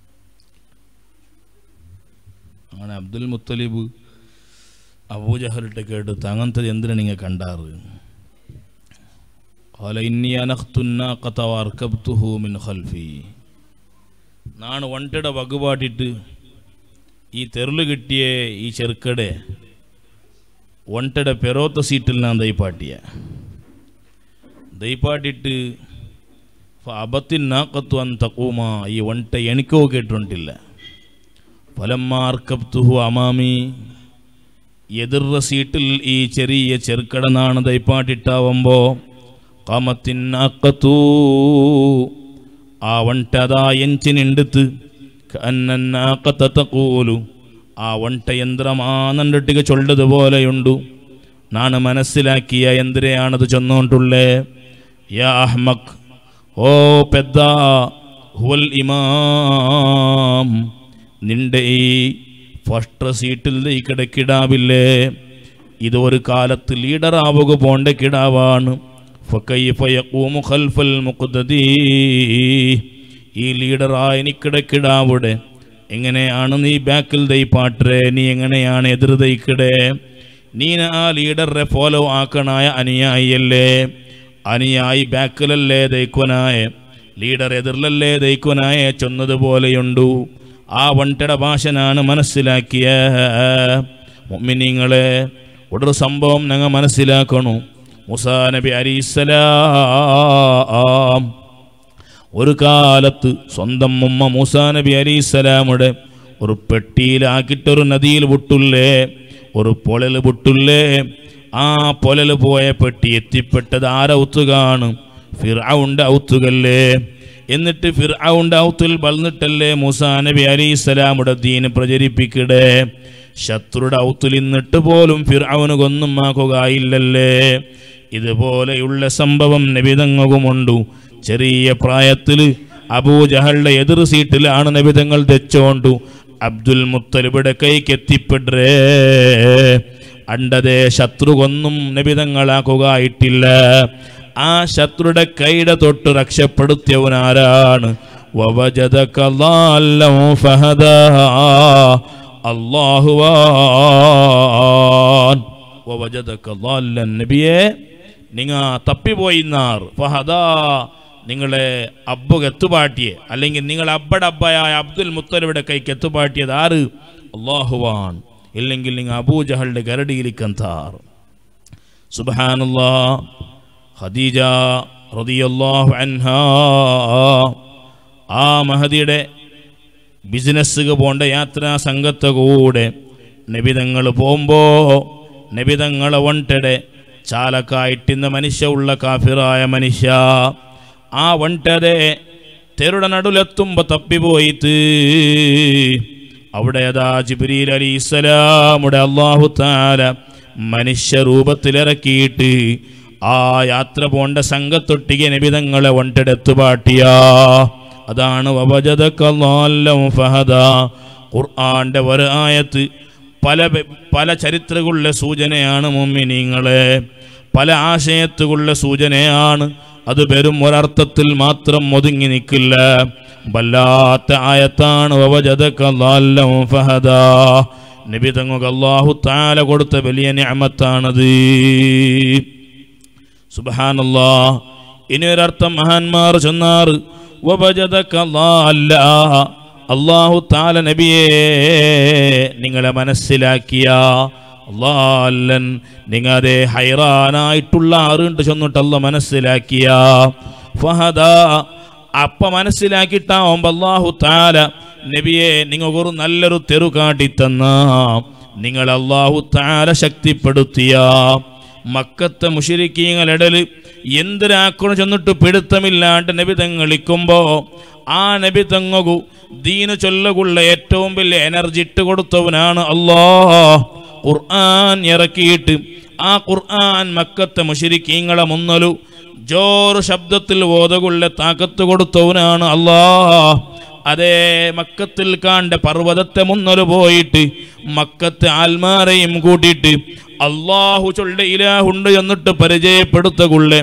അങ്ങനെ അബ്ദുൽ മുത്തലിബ് അബൂജഹലിട്ട് കേട്ട് അങ്ങനത്തെ എന്തിനാ നിങ്ങൾ കണ്ടാറ്? ഖാല ഇന്നി അനഖ്തു നാഖത വഅർകബ്തുഹു മിൻ ഖൽഫി. നാണ് ഒണ്ടയുടെ വകുപാട്ടിട്ട് ഈ തെരുള് കിട്ടിയ ഈ ചെറുക്കടെ ഒണ്ടയുടെ പെരോത്ത സീറ്റിൽ ഞാൻ ദൈപ്പാട്ടിട്ട് അബത്തിൻ നാക്കത്തു അൻ തഖൂമ. ഈ ഒണ്ട എനിക്കോ കേട്ടിട്ടില്ല. ഫലമ്മ അർകബ്തുഹു അമാമി. എതിർന്ന സീറ്റിൽ ഈ ചെറിയ ചെറുക്കട നാണ് ദൈപ്പാട്ടിട്ടാവുമ്പോൾ ഖാമത്തിൻ നാക്കത്തു, ആ ഒണ്ട അതാ എഞ്ചിനെടുത്ത് കന്നന്നാക്കത്ത തഖൂലു, ആ ഒണ്ട യന്ത്രമാനണ്ടിട്ടിക ചൊല്ലതുപോലെയുണ്ട്. നാണ് മനസ്സിലാക്കിയ എന്തിനെയാണത് ചൊന്നോണ്ടുള്ളേ. യാ അഹ്മക്, ഓ പെദ്ദ, ഹുവൽ ഇമാം, നിന്റെ ഈ ഫസ്റ്റ് സീറ്റിൽ ഈ കിടക്കിടാവില്ലേ, ഇത് ഒരു കാലത്ത് ലീഡറാവുക പോണ്ട കിടാവാണ്. ഫകൈഫ യഖൂമു ഖൽഫൽ മുഖ്തദീ, ഈ ലീഡറായ നിക്കിടക്കിടാവിടെ എങ്ങനെയാണ് നീ ബാക്കിൽ ദൈപ്പാട്ടേ, നീ എങ്ങനെയാണ് എതിർ ദൈക്കിടേ? നീ ആ ലീഡറെ ഫോളോ ആക്കണായ അനുയായിയല്ലേ? അനുയായി ബാക്കിലല്ലേ ദൈക്കുനായ, ലീഡർ എതിർലല്ലേ ദൈക്കുനായ ചൊന്നതുപോലെയുണ്ടു. ആ വണ്ടയുടെ ഭാഷനാണ് മനസ്സിലാക്കിയ മുഅ്മിനീങ്ങളെ. ഒരു സംഭവം ഞങ്ങൾ മനസ്സിലാക്കണു. മൂസാ നബി അലൈഹിസ്സലാം ഒരു കാലത്ത് സ്വന്തം ഉമ്മ മൂസാ നബി അലൈഹിസ്സലാമുടെ ഒരു പെട്ടിയിലാക്കിയിട്ടൊരു നദിയിൽ വിട്ടുല്ലേ, ഒരു പൊഴൽ വിട്ടുല്ലേ. ആ പൊഴൽ പോയ പെട്ടി എത്തിപ്പെട്ടത് ആരൗത്തുകാണ്? ഫിർഔന്റെ ഔത്തുകല്ലേ. എന്നിട്ട് ഫിർഔന്റെ ഔത്തിൽ വളർന്നിട്ടല്ലേ മൂസാ നബി അലൈഹിസ്സലാമുടെ ദീന് പ്രചരിപ്പിക്കടേ. ശത്രുയുടെ ഔത്തിൽ നിന്നിട്ട് പോലും ഫിർഔന് ഒന്നും ആക്കുകയില്ലല്ലേ. ഇതുപോലെയുള്ള സംഭവം നബിതങ്ങുമുണ്ടു. ചെറിയ പ്രായത്തിൽ അബൂജഹലിന്റെ എതിർ സീറ്റിലാണ് നബിതങ്ങൾ തെച്ചോണ്ടു അബ്ദുൽ മുത്തലിബിയുടെ കൈക്ക് എത്തിപ്പെടേ. അണ്ടതേ ശത്രു ഒന്നും നബിതങ്ങളാക്കുകയായിട്ടില്ല. ആ ശത്രുയുടെ കൈയുടെ തൊട്ട് രക്ഷപ്പെടുത്തിയവനാരാണ്? വവജദക ളാല്ലൻ ഫഹദാ, അല്ലാഹുവാൻ. വവജദക ളാല്ലൻ, നബിയെ നിങ്ങ തപ്പിപ്പോയിന്നാർ. ഫഹദാ, നിങ്ങളെ അബ്ബുക്ക് എത്തുപാട്ടിയെ, അല്ലെങ്കിൽ നിങ്ങൾ അബ്ബയുടെ അബ്ബയായ അബ്ദുൽ മുത്തലിബിയുടെ കൈക്ക് എത്തുപാട്ടിയത് ആര്? അല്ലാഹുവാൻ. ഇല്ലെങ്കിൽ നിങ്ങൾ അബൂജഹലിന്റെ ഗരടിയിലിക്കന്താർ. സുബ്ഹാനല്ലാഹ്. ഖദീജ റളിയല്ലാഹു അൻഹാ ആ മഹദിയുടെ ബിസിനസ് പോണ്ട യാത്രാ സംഘത്തെ കൂടെ നബിതങ്ങൾ പോകുമ്പോൾ നബിതങ്ങളെ വണ്ടടെ ചാലക്കായിട്ടിന്ന മനുഷ്യ ഉള്ള കാഫിറായ മനുഷ്യ ആ വണ്ടതെ തെരുടെ നടുലെത്തുമ്പോൾ തപ്പിപ്പോയിട്ട് അവിടെ അതാ ജിബ്രീൽ അലൈഹിസ്സലാമുടെ അല്ലാഹു തആല മനുഷ്യ രൂപത്തിലിറക്കിയിട്ട് ആ യാത്ര പോണ്ട സംഘത്തൊട്ടിಗೆ നബിതങ്ങളെ വണ്ടടെത്തുപാട്ടിയ. അതാണ് വവജദക ളാല്ലൻ ഫഹദാ. ഖുർആന്റെ ഒരു ആയത്ത് പല ചരിത്രങ്ങളുടെ സൂചനയാണ് മുഅ്മിനീങ്ങളെ, പല ആശയത്തുകളുടെ സൂചനയാണ്. അത് വെറും ഒരർത്ഥത്തിൽ മാത്രം ഒതുങ്ങി നിൽക്കില്ല. വല്ലാത്ത ആയത്താണ് വവജദക ളാല്ലൻ ഫഹദാ. നബി തങ്ങൾക്ക് അല്ലാഹു തആല കൊടുത്ത വലിയ നിഅമത്താണത്. സുബ്ഹാനല്ലാഹ്. ഇനി ഒരർത്ഥം മഹാന്മാർ ചൊന്നാർ വവജദക ളാല്ല, അല്ലാഹു തആല നബിയെ നിങ്ങളെ മനസ്സിലാക്കിയ ളാല്ലൻ, നിങ്ങളെ ഹൈറാനായിട്ടുള്ള ആറുണ്ട് ചൊന്നിട്ടല്ല മനസ്സിലാക്കിയ. ഫഹദാ, അപ്പ മനസ്സിലാക്കിയിട്ടാവുമ്പോ അല്ലാഹു തആല നബിയെ നിങ്ങൾക്കൊരു നല്ലൊരു തെരു കാട്ടിത്തന്ന, നിങ്ങൾ അല്ലാഹു തആല ശക്തിപ്പെടുത്തിയ. മക്കത്തെ മുശ്രിക്കീങ്ങളിടല് എന്തിനാക്കണം ചെന്നിട്ട് പിടുത്തമില്ലാണ്ട് നബി തങ്ങളിക്കുമ്പോ ആ നബി തങ്ങു ദീന് ചൊല്ലുകൊള്ള ഏറ്റവും വലിയ എനർജി ഇട്ട് കൊടുത്തവനാണ് അല്ലാഹ്. ഖുർആൻ ഇറക്കിയിട്ട് ആ ഖുർആൻ മക്കത്തെ മുശ്രിക്കീങ്ങളെ മുന്നലു ജോർ ശബ്ദത്തിൽ ഓതുകൊള്ള താക്കത്ത് കൊടുത്തവനാണ് അല്ലാഹ്. അതേ മക്കത്തിൽ കാണ്ട പർവ്വതത്തെ മുന്നല് പോയിട്ട് മക്കത്തെ ആൽമാരെയും കൂട്ടിയിട്ട് അല്ലാഹു ചൊല്ല ഇലാഹുണ്ട് എന്നിട്ട് പരിചയപ്പെടുത്തുകൊള്ളെ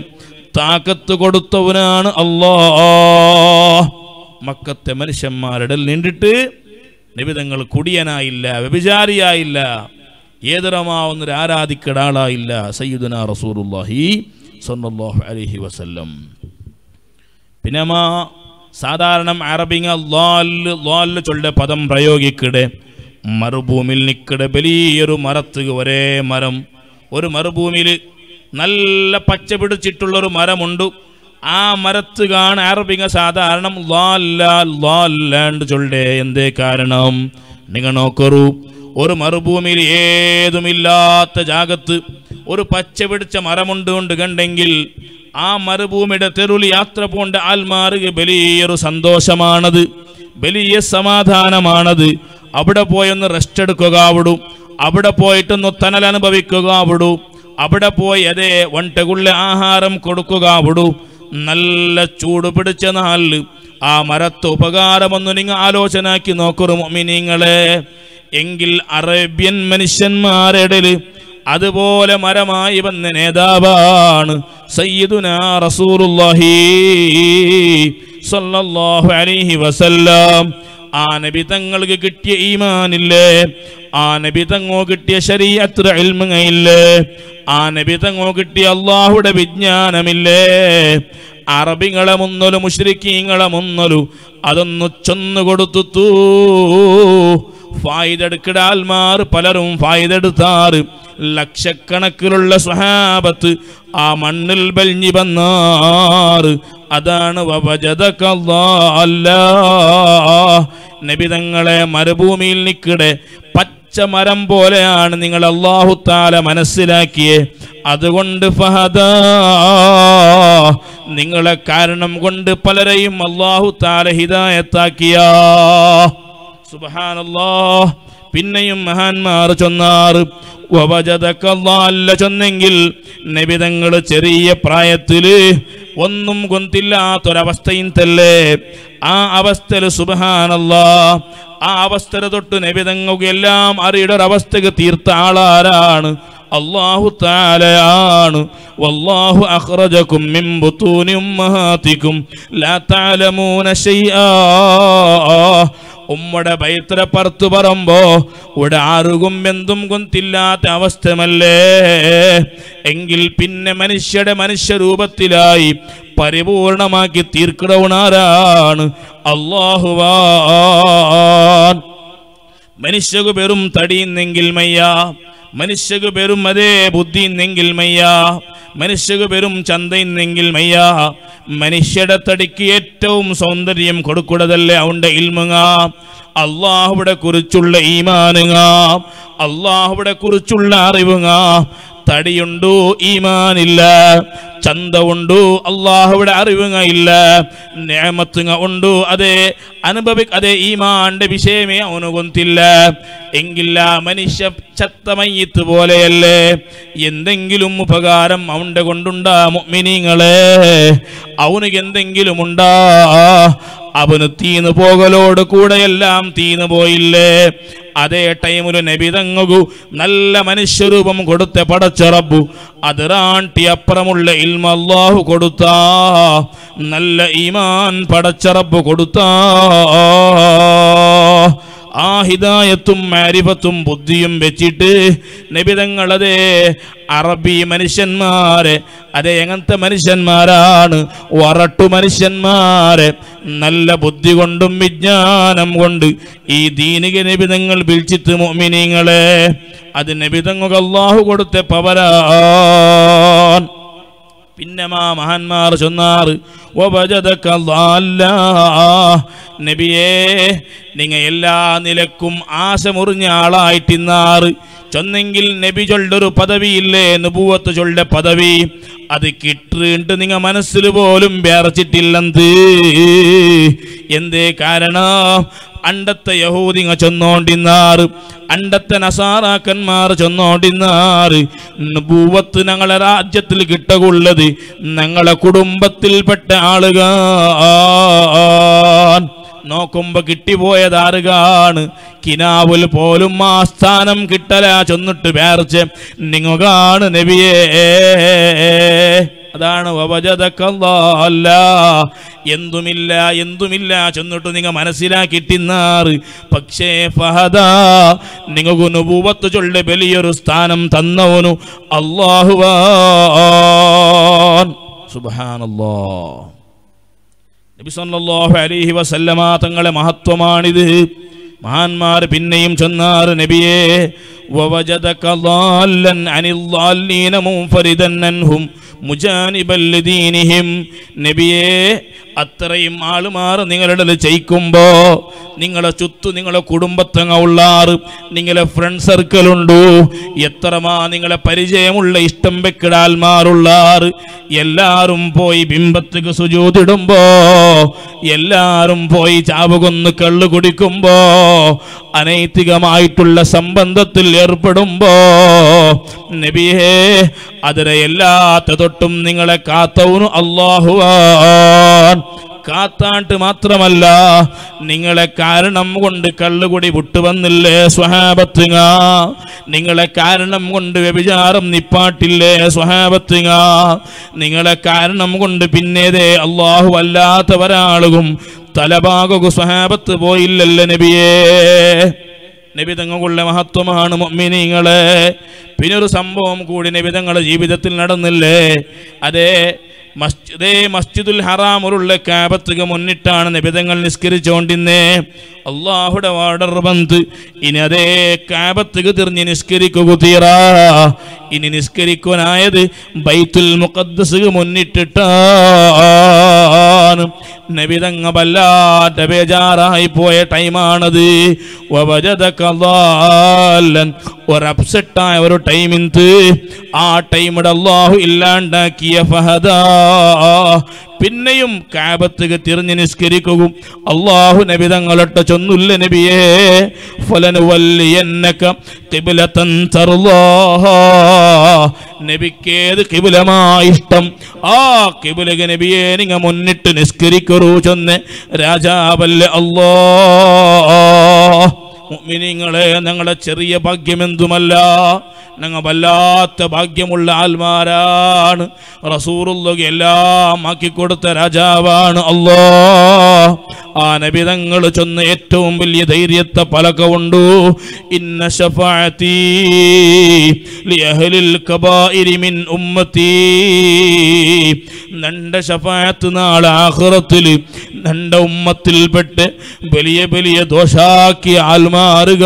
താക്കത്ത് കൊടുത്തവനാണ് അല്ലാഹ്. മക്കത്തെ മനുഷ്യന്മാരുടെ നിന്നിട്ട് നബി തങ്ങൾ കുടിയനായില്ല, വ്യഭിചാരിയായില്ല, ഏതരമാവുന്നൊരു ആരാധിക്കട ആളായില്ല. സയ്യിദുനാ റസൂലുള്ളാഹി സ്വല്ലല്ലാഹു അലൈഹി വസല്ലം. പിന്നെ സാധാരണ അറബിങ്ങ ലാല് ചൊല്ല പദം പ്രയോഗിക്കടെ മരുഭൂമിയിൽ നിൽക്കടെ വലിയൊരു മരത്ത് ഒരേ മരം, ഒരു മരുഭൂമിയിൽ നല്ല പച്ച പിടിച്ചിട്ടുള്ളൊരു മരമുണ്ട്. ആ മരത്ത് കാണാൻ അറബിങ്ങ സാധാരണ ലാല്ലാണ്ട് ചൊല്ലേ. എന്തേ കാരണം? നിങ്ങൾ നോക്കറൂ, ഒരു മരുഭൂമിയിൽ ഏതുമില്ലാത്ത ജാഗത്ത് ഒരു പച്ച പിടിച്ച മരമുണ്ട് കൊണ്ട് കണ്ടെങ്കിൽ ആ മരുഭൂമിയുടെ തെരുവിൽ യാത്ര പോണ്ട ആൽമാർക്ക് വലിയൊരു സന്തോഷമാണത്, വലിയ സമാധാനമാണത്. അവിടെ പോയൊന്ന് റെസ്റ്റ് എടുക്കുക അവിടും, അവിടെ പോയിട്ടൊന്ന് തണൽ അനുഭവിക്കുക അവിടും, അവിടെ പോയി അതേ വണ്ടകുള്ള ആഹാരം കൊടുക്കുക അവിടും. നല്ല ചൂട് പിടിച്ച നാളിൽ ആ മരത്ത് ഉപകാരമൊന്നു നിങ്ങൾ ആലോചനാക്കി നോക്കൂ മുഅ്മിനീങ്ങളെ. എങ്കിൽ അറേബ്യൻ മനുഷ്യന്മാരുടെ അതുപോലെ മരമായി വന്ന നേതാവാണ് സയ്യിദുനാ റസൂലുള്ളാഹി സ്വല്ലല്ലാഹു അലൈഹി വസല്ലം. ആ നബി തങ്ങൾക്ക് കിട്ടിയ ഈമാനില്ലേ, ആ നബി തങ്ങോ കിട്ടിയ ശരീഅത്ത് ഇൽമില്ലേ, ആ നബി തങ്ങോ കിട്ടിയ അല്ലാഹുവിന്റെ വിജ്ഞാനമില്ലേ, അറബികളെ മുന്നലും മുശ്രിക്കീങ്ങളെ മുന്നലും അതൊന്നു ചൊന്നു കൊടുത്തു. ഫായിദെടുക്കിടാൽമാർ പലരും ഫായിദെടുത്താറ്. ലക്ഷക്കണക്കിലുള്ള സ്വഹാബത്ത് ആ മണ്ണിൽ ബൽഞ്ഞി വന്നാറ്. അതാണ് നബി തങ്ങളെ മരുഭൂമിയിൽ നിൽക്കടെ പച്ച മരം പോലെയാണ് നിങ്ങൾ അല്ലാഹു തആല മനസ്സിലാക്കിയേ. അതുകൊണ്ട് ഫഹദാ, നിങ്ങളെ കാരണം കൊണ്ട് പലരെയും അല്ലാഹു തആല ഹിദായത്താക്കിയ. സുബ്ഹാനല്ലാഹ്. പിന്നെയും മഹാന്മാർ ചൊന്നാറ് ചൊന്നെങ്കിൽ നബി തങ്ങൾ ചെറിയ പ്രായത്തില് ഒന്നും കൊന്തില്ലാത്തൊരവസ്ഥയും തല്ലേ. ആ അവസ്ഥയിൽ സുബ്ഹാനല്ലാഹ്, ആ അവസ്ഥ തൊട്ട് നബി തങ്ങൾക്ക് എല്ലാം അറിയുന്നൊരവസ്ഥക്ക് തീർത്ത ആളാരാണ്? അല്ലാഹു തആലയാണ്. വല്ലാഹു അഖ്റജകും മിൻ ബുതൂനി ഉമ്മഹാതികും ലാ തഅലമൂന ശൈആ. ഉമ്മയുടെ വയറ്റിലെ പുറത്ത് പറമ്പോ ഇവിടെ ആർക്കും എന്തും കൊന്തില്ലാത്ത അവസ്ഥമല്ലേ. എങ്കിൽ പിന്നെ മനുഷ്യരൂപത്തിലായി പരിപൂർണമാക്കി തീർക്കണവനാരാണ്? അല്ലാഹുവാൻ. മനുഷ്യക്ക് വെറും തടിയുന്നെങ്കിൽ മയ്യ, മനുഷ്യക്ക് വെറും അതേ ബുദ്ധിയുന്നെങ്കിൽ മയ്യ, മനുഷ്യക്ക് വെറും ചന്തയുന്നെങ്കിൽ മയ്യ. മനുഷ്യയുടെ തടിക്ക് ഏറ്റവും സൗന്ദര്യം കൊടുക്കുന്നതല്ലേ അവന്റെ ഇൽമുങ്ങ, അല്ലാഹുവിനെ കുറിച്ചുള്ള ഈമാനുങ്ങ, അല്ലാഹുവിനെ കുറിച്ചുള്ള അറിവുങ്ങ. തടിയുണ്ടോ ഈമാനില്ല, ചന്ത ഉണ്ടോ അല്ലാഹുവിന്റെ അറിവുങ്ങ ഇല്ല, നിഅമത്തുങ്ങ ഉണ്ടോ അതേ അതേ ഈമാന്റെ വിഷയമേ അവന് കൊന്തില്ല. എങ്കിൽ ആ മനുഷ്യ ചത്ത മയ്യിത്ത് പോലെയല്ലേ. എന്തെങ്കിലും ഉപകാരം അവന്റെ കൊണ്ടുണ്ടാ മുഅ്മിനീങ്ങളെ? അവന് എന്തെങ്കിലും ഉണ്ടാ? അവന് തീന്നു പോകലോട് കൂടെയെല്ലാം തീന്നു പോയില്ലേ? അതേ ടൈമില് നബി തങ്ങു നല്ല മനുഷ്യരൂപം കൊടുത്ത പടച്ച റബ്ബു അതിറാണ്ടി അപ്പുറമുള്ള ഇൽമ അല്ലാഹു കൊടുത്താ, നല്ല ഈമാൻ പടച്ച റബ്ബ് കൊടുത്താ. ആ ഹിദായത്തും മാരിഫത്തും ബുദ്ധിയും വെച്ചിട്ട് നബി തങ്ങളതേ അറബി മനുഷ്യന്മാരെ, അതേ എങ്ങനത്തെ മനുഷ്യന്മാരാണ്? വറട്ടു മനുഷ്യന്മാരെ നല്ല ബുദ്ധി കൊണ്ടും വിജ്ഞാനം കൊണ്ട് ഈ ദീനിക നബി തങ്ങൾ വിളിച്ചിട്ട് മുഅ്മിനീങ്ങളെ അത് നബി തങ്ങൾക്ക് അല്ലാഹു കൊടുത്ത പവരാൻ. പിന്നെ മഹാന്മാർ ചൊന്നാറ് നബിയേ നിങ്ങൾ എല്ലാ നിലക്കും ആശ മുറിഞ്ഞ ആളായിട്ടിന്നാറ് ചൊന്നെങ്കിൽ നബി ചൊല്ലൊരു പദവിയില്ലേ, നുബുവത്ത് ചൊല്ല പദവി, അത് കിട്ടിട്ട് നിങ്ങൾ മനസ്സിൽ പോലും വേർച്ചിട്ടില്ലെന്ത്? എന്തേ കാരണം? അണ്ടത്തെ യഹൂദിങ്ങ ചൊന്നോണ്ടിന്നാറ്, അണ്ടത്തെ നസാറാക്കന്മാർ ചൊന്നോണ്ടിന്നാറ് നുബുവത്ത് ഞങ്ങളെ രാജ്യത്തിൽ കിട്ടുള്ളത് ഞങ്ങളെ കുടുംബത്തിൽപ്പെട്ട ആളുകൾ നോക്കുമ്പോ കിട്ടിപ്പോയതാറുകാണ്. കിനാവുൽ പോലും ആ സ്ഥാനം കിട്ടല ചൊന്നിട്ട് വേർച്ച് നിങ്ങാണ് നബിയേ. അതാണ് വവജദക ളാല്ല. എന്തുമില്ല ചെന്നിട്ട് നിങ്ങൾ മനസ്സിലാക്കിട്ടിന്നാറ്. പക്ഷേ ഫഹദാ നിങ്ങൾക്ക് നുബുവത്ത് ചൊല്ലെ വലിയൊരു സ്ഥാനം തന്നവനു അല്ലാഹുവാൻ. സുബ്ഹാനല്ലാഹ്. നബി സല്ലല്ലാഹു അലൈഹി വസല്ലമ തങ്ങളെ മഹത്വമാണിത്. മഹാന്മാർ പിന്നെയും ചൊന്നാറ്, നബിയേ വവജദക ളാല്ലൻ അനിൽ ളാല്ലീന മുൻഫരിദൻ അൻഹും മുജാനിബൽ ലിദീനിഹിം. നബിയേ അത്രയും ആളുമാർ നിങ്ങളുടെ ചെയ്യിക്കുമ്പോ നിങ്ങളെ ചുറ്റു നിങ്ങളെ കുടുംബത്തങ്ങ ഉള്ളാറ്, നിങ്ങളെ ഫ്രണ്ട് സർക്കിളുണ്ടു, എത്രമാ നിങ്ങളെ പരിചയമുള്ള ഇഷ്ടം വെക്കിടാൽമാരുള്ളാറ്. എല്ലാരും പോയി ബിംബത്തുക്ക് സുജൂദിടുമ്പോ, എല്ലാരും പോയി ചാവുകൊന്ന് കള്ളു കുടിക്കുമ്പോ, അനൈതികമായിട്ടുള്ള സംബന്ധത്തിൽ ഏർപ്പെടുമ്പോ, നബിയേ അതിനെ എല്ലാത്ത തൊട്ടും നിങ്ങളെ കാത്തവനു അല്ലാഹുവാൻ. കാത്താട്ട് മാത്രമല്ല, നിങ്ങളെ കാരണം കൊണ്ട് കള്ളുകുടി വിട്ടുവന്നില്ലേ സ്വഹാബത്തുങ്ങ, നിങ്ങളെ കാരണം കൊണ്ട് വ്യഭിചാരം നിപ്പാട്ടില്ലേ സ്വഹാബത്തുങ്ങ, നിങ്ങളെ കാരണം കൊണ്ട് പിന്നേതേ അല്ലാഹു അല്ലാത്തവരാളും തലഭാഗു സ്വഹാബത്ത് പോയില്ലല്ലേ നബിയേ. നബി തങ്ങളുടെ മഹത്വമാണ് മുഅ്മിനീങ്ങളെ. പിന്നൊരു സംഭവം കൂടി നബി തങ്ങളുടെ ജീവിതത്തിൽ നടന്നില്ലേ. അതേ മസ്ജിദുൽ ഹറാമുള്ള കാബത്തുക മുന്നിട്ടാണ് നബിതങ്ങൾ നിസ്കരിച്ചുകൊണ്ടിരുന്നേ. അള്ളാഹുടെ വാർഡർ വന്ന് ഇനി അതേ കാബത്തുക തിരിഞ്ഞ് നിസ്കരിക്കുക തീറാ. ഇനി നിസ്കരിക്കാനായത് ബൈത്തുൽ മുഖദ്ദസ് മുന്നിട്ടിട്ടാണ്. നബിതങ്ങ വല്ലാത്ത ബേജാറായി പോയ ടൈമാണത്. ഒരപ്സെറ്റായ ഒരു ടൈമിന്ത് ആ ടൈമിടെ അല്ലാഹു ഇല്ലാണ്ടാക്കിയ ഫഹദാ പിന്നെയും കാബത്തുക തിരിഞ്ഞ് നിസ്കരിക്കുകയും അല്ലാഹു നബി തങ്ങളൊട്ട് ചൊന്നുല്ല, നബിയേ ഫലനുവല്ലിയന്നക ഖിബ്ലതൻ തർളാഹാ. നബിക്കേത് ഖിബ്ലമായി ഇഷ്ടം ആ ഖിബ്ലക നബിയെ നിങ്ങ മുന്നിട്ട് നിസ്കരിക്കറൂ ചൊന്ന് രാജാവല്ലേ അല്ലാഹ്. മുഅ്മിനീങ്ങളെ, ഞങ്ങളുടെ ചെറിയ ഭാഗ്യമെന്തുമല്ല, ഞങ്ങൾ വല്ലാത്ത ഭാഗ്യമുള്ള ആൽമാരാണ്. റസൂലുള്ളാഹി എല്ലാം ആക്കിക്കൊടുത്ത രാജാവാണ് അല്ലാഹ്. ആ നബി തങ്ങൾ ചൊന്ന ഏറ്റവും വലിയ ധൈര്യത്തെ പലകമുണ്ടു. ഇന്ന ശഫാഅതി ലിഅഹ്ലിൽ കബായിരി മിൻ ഉമ്മത്തി. നന്റെ ശഫാഅത്ത് നാളെ ആഖിറത്തിൽ നന്റെ ഉമ്മത്തിൽപ്പെട്ട് വലിയ വലിയ ദോഷാക്കി ആൽമാറുക.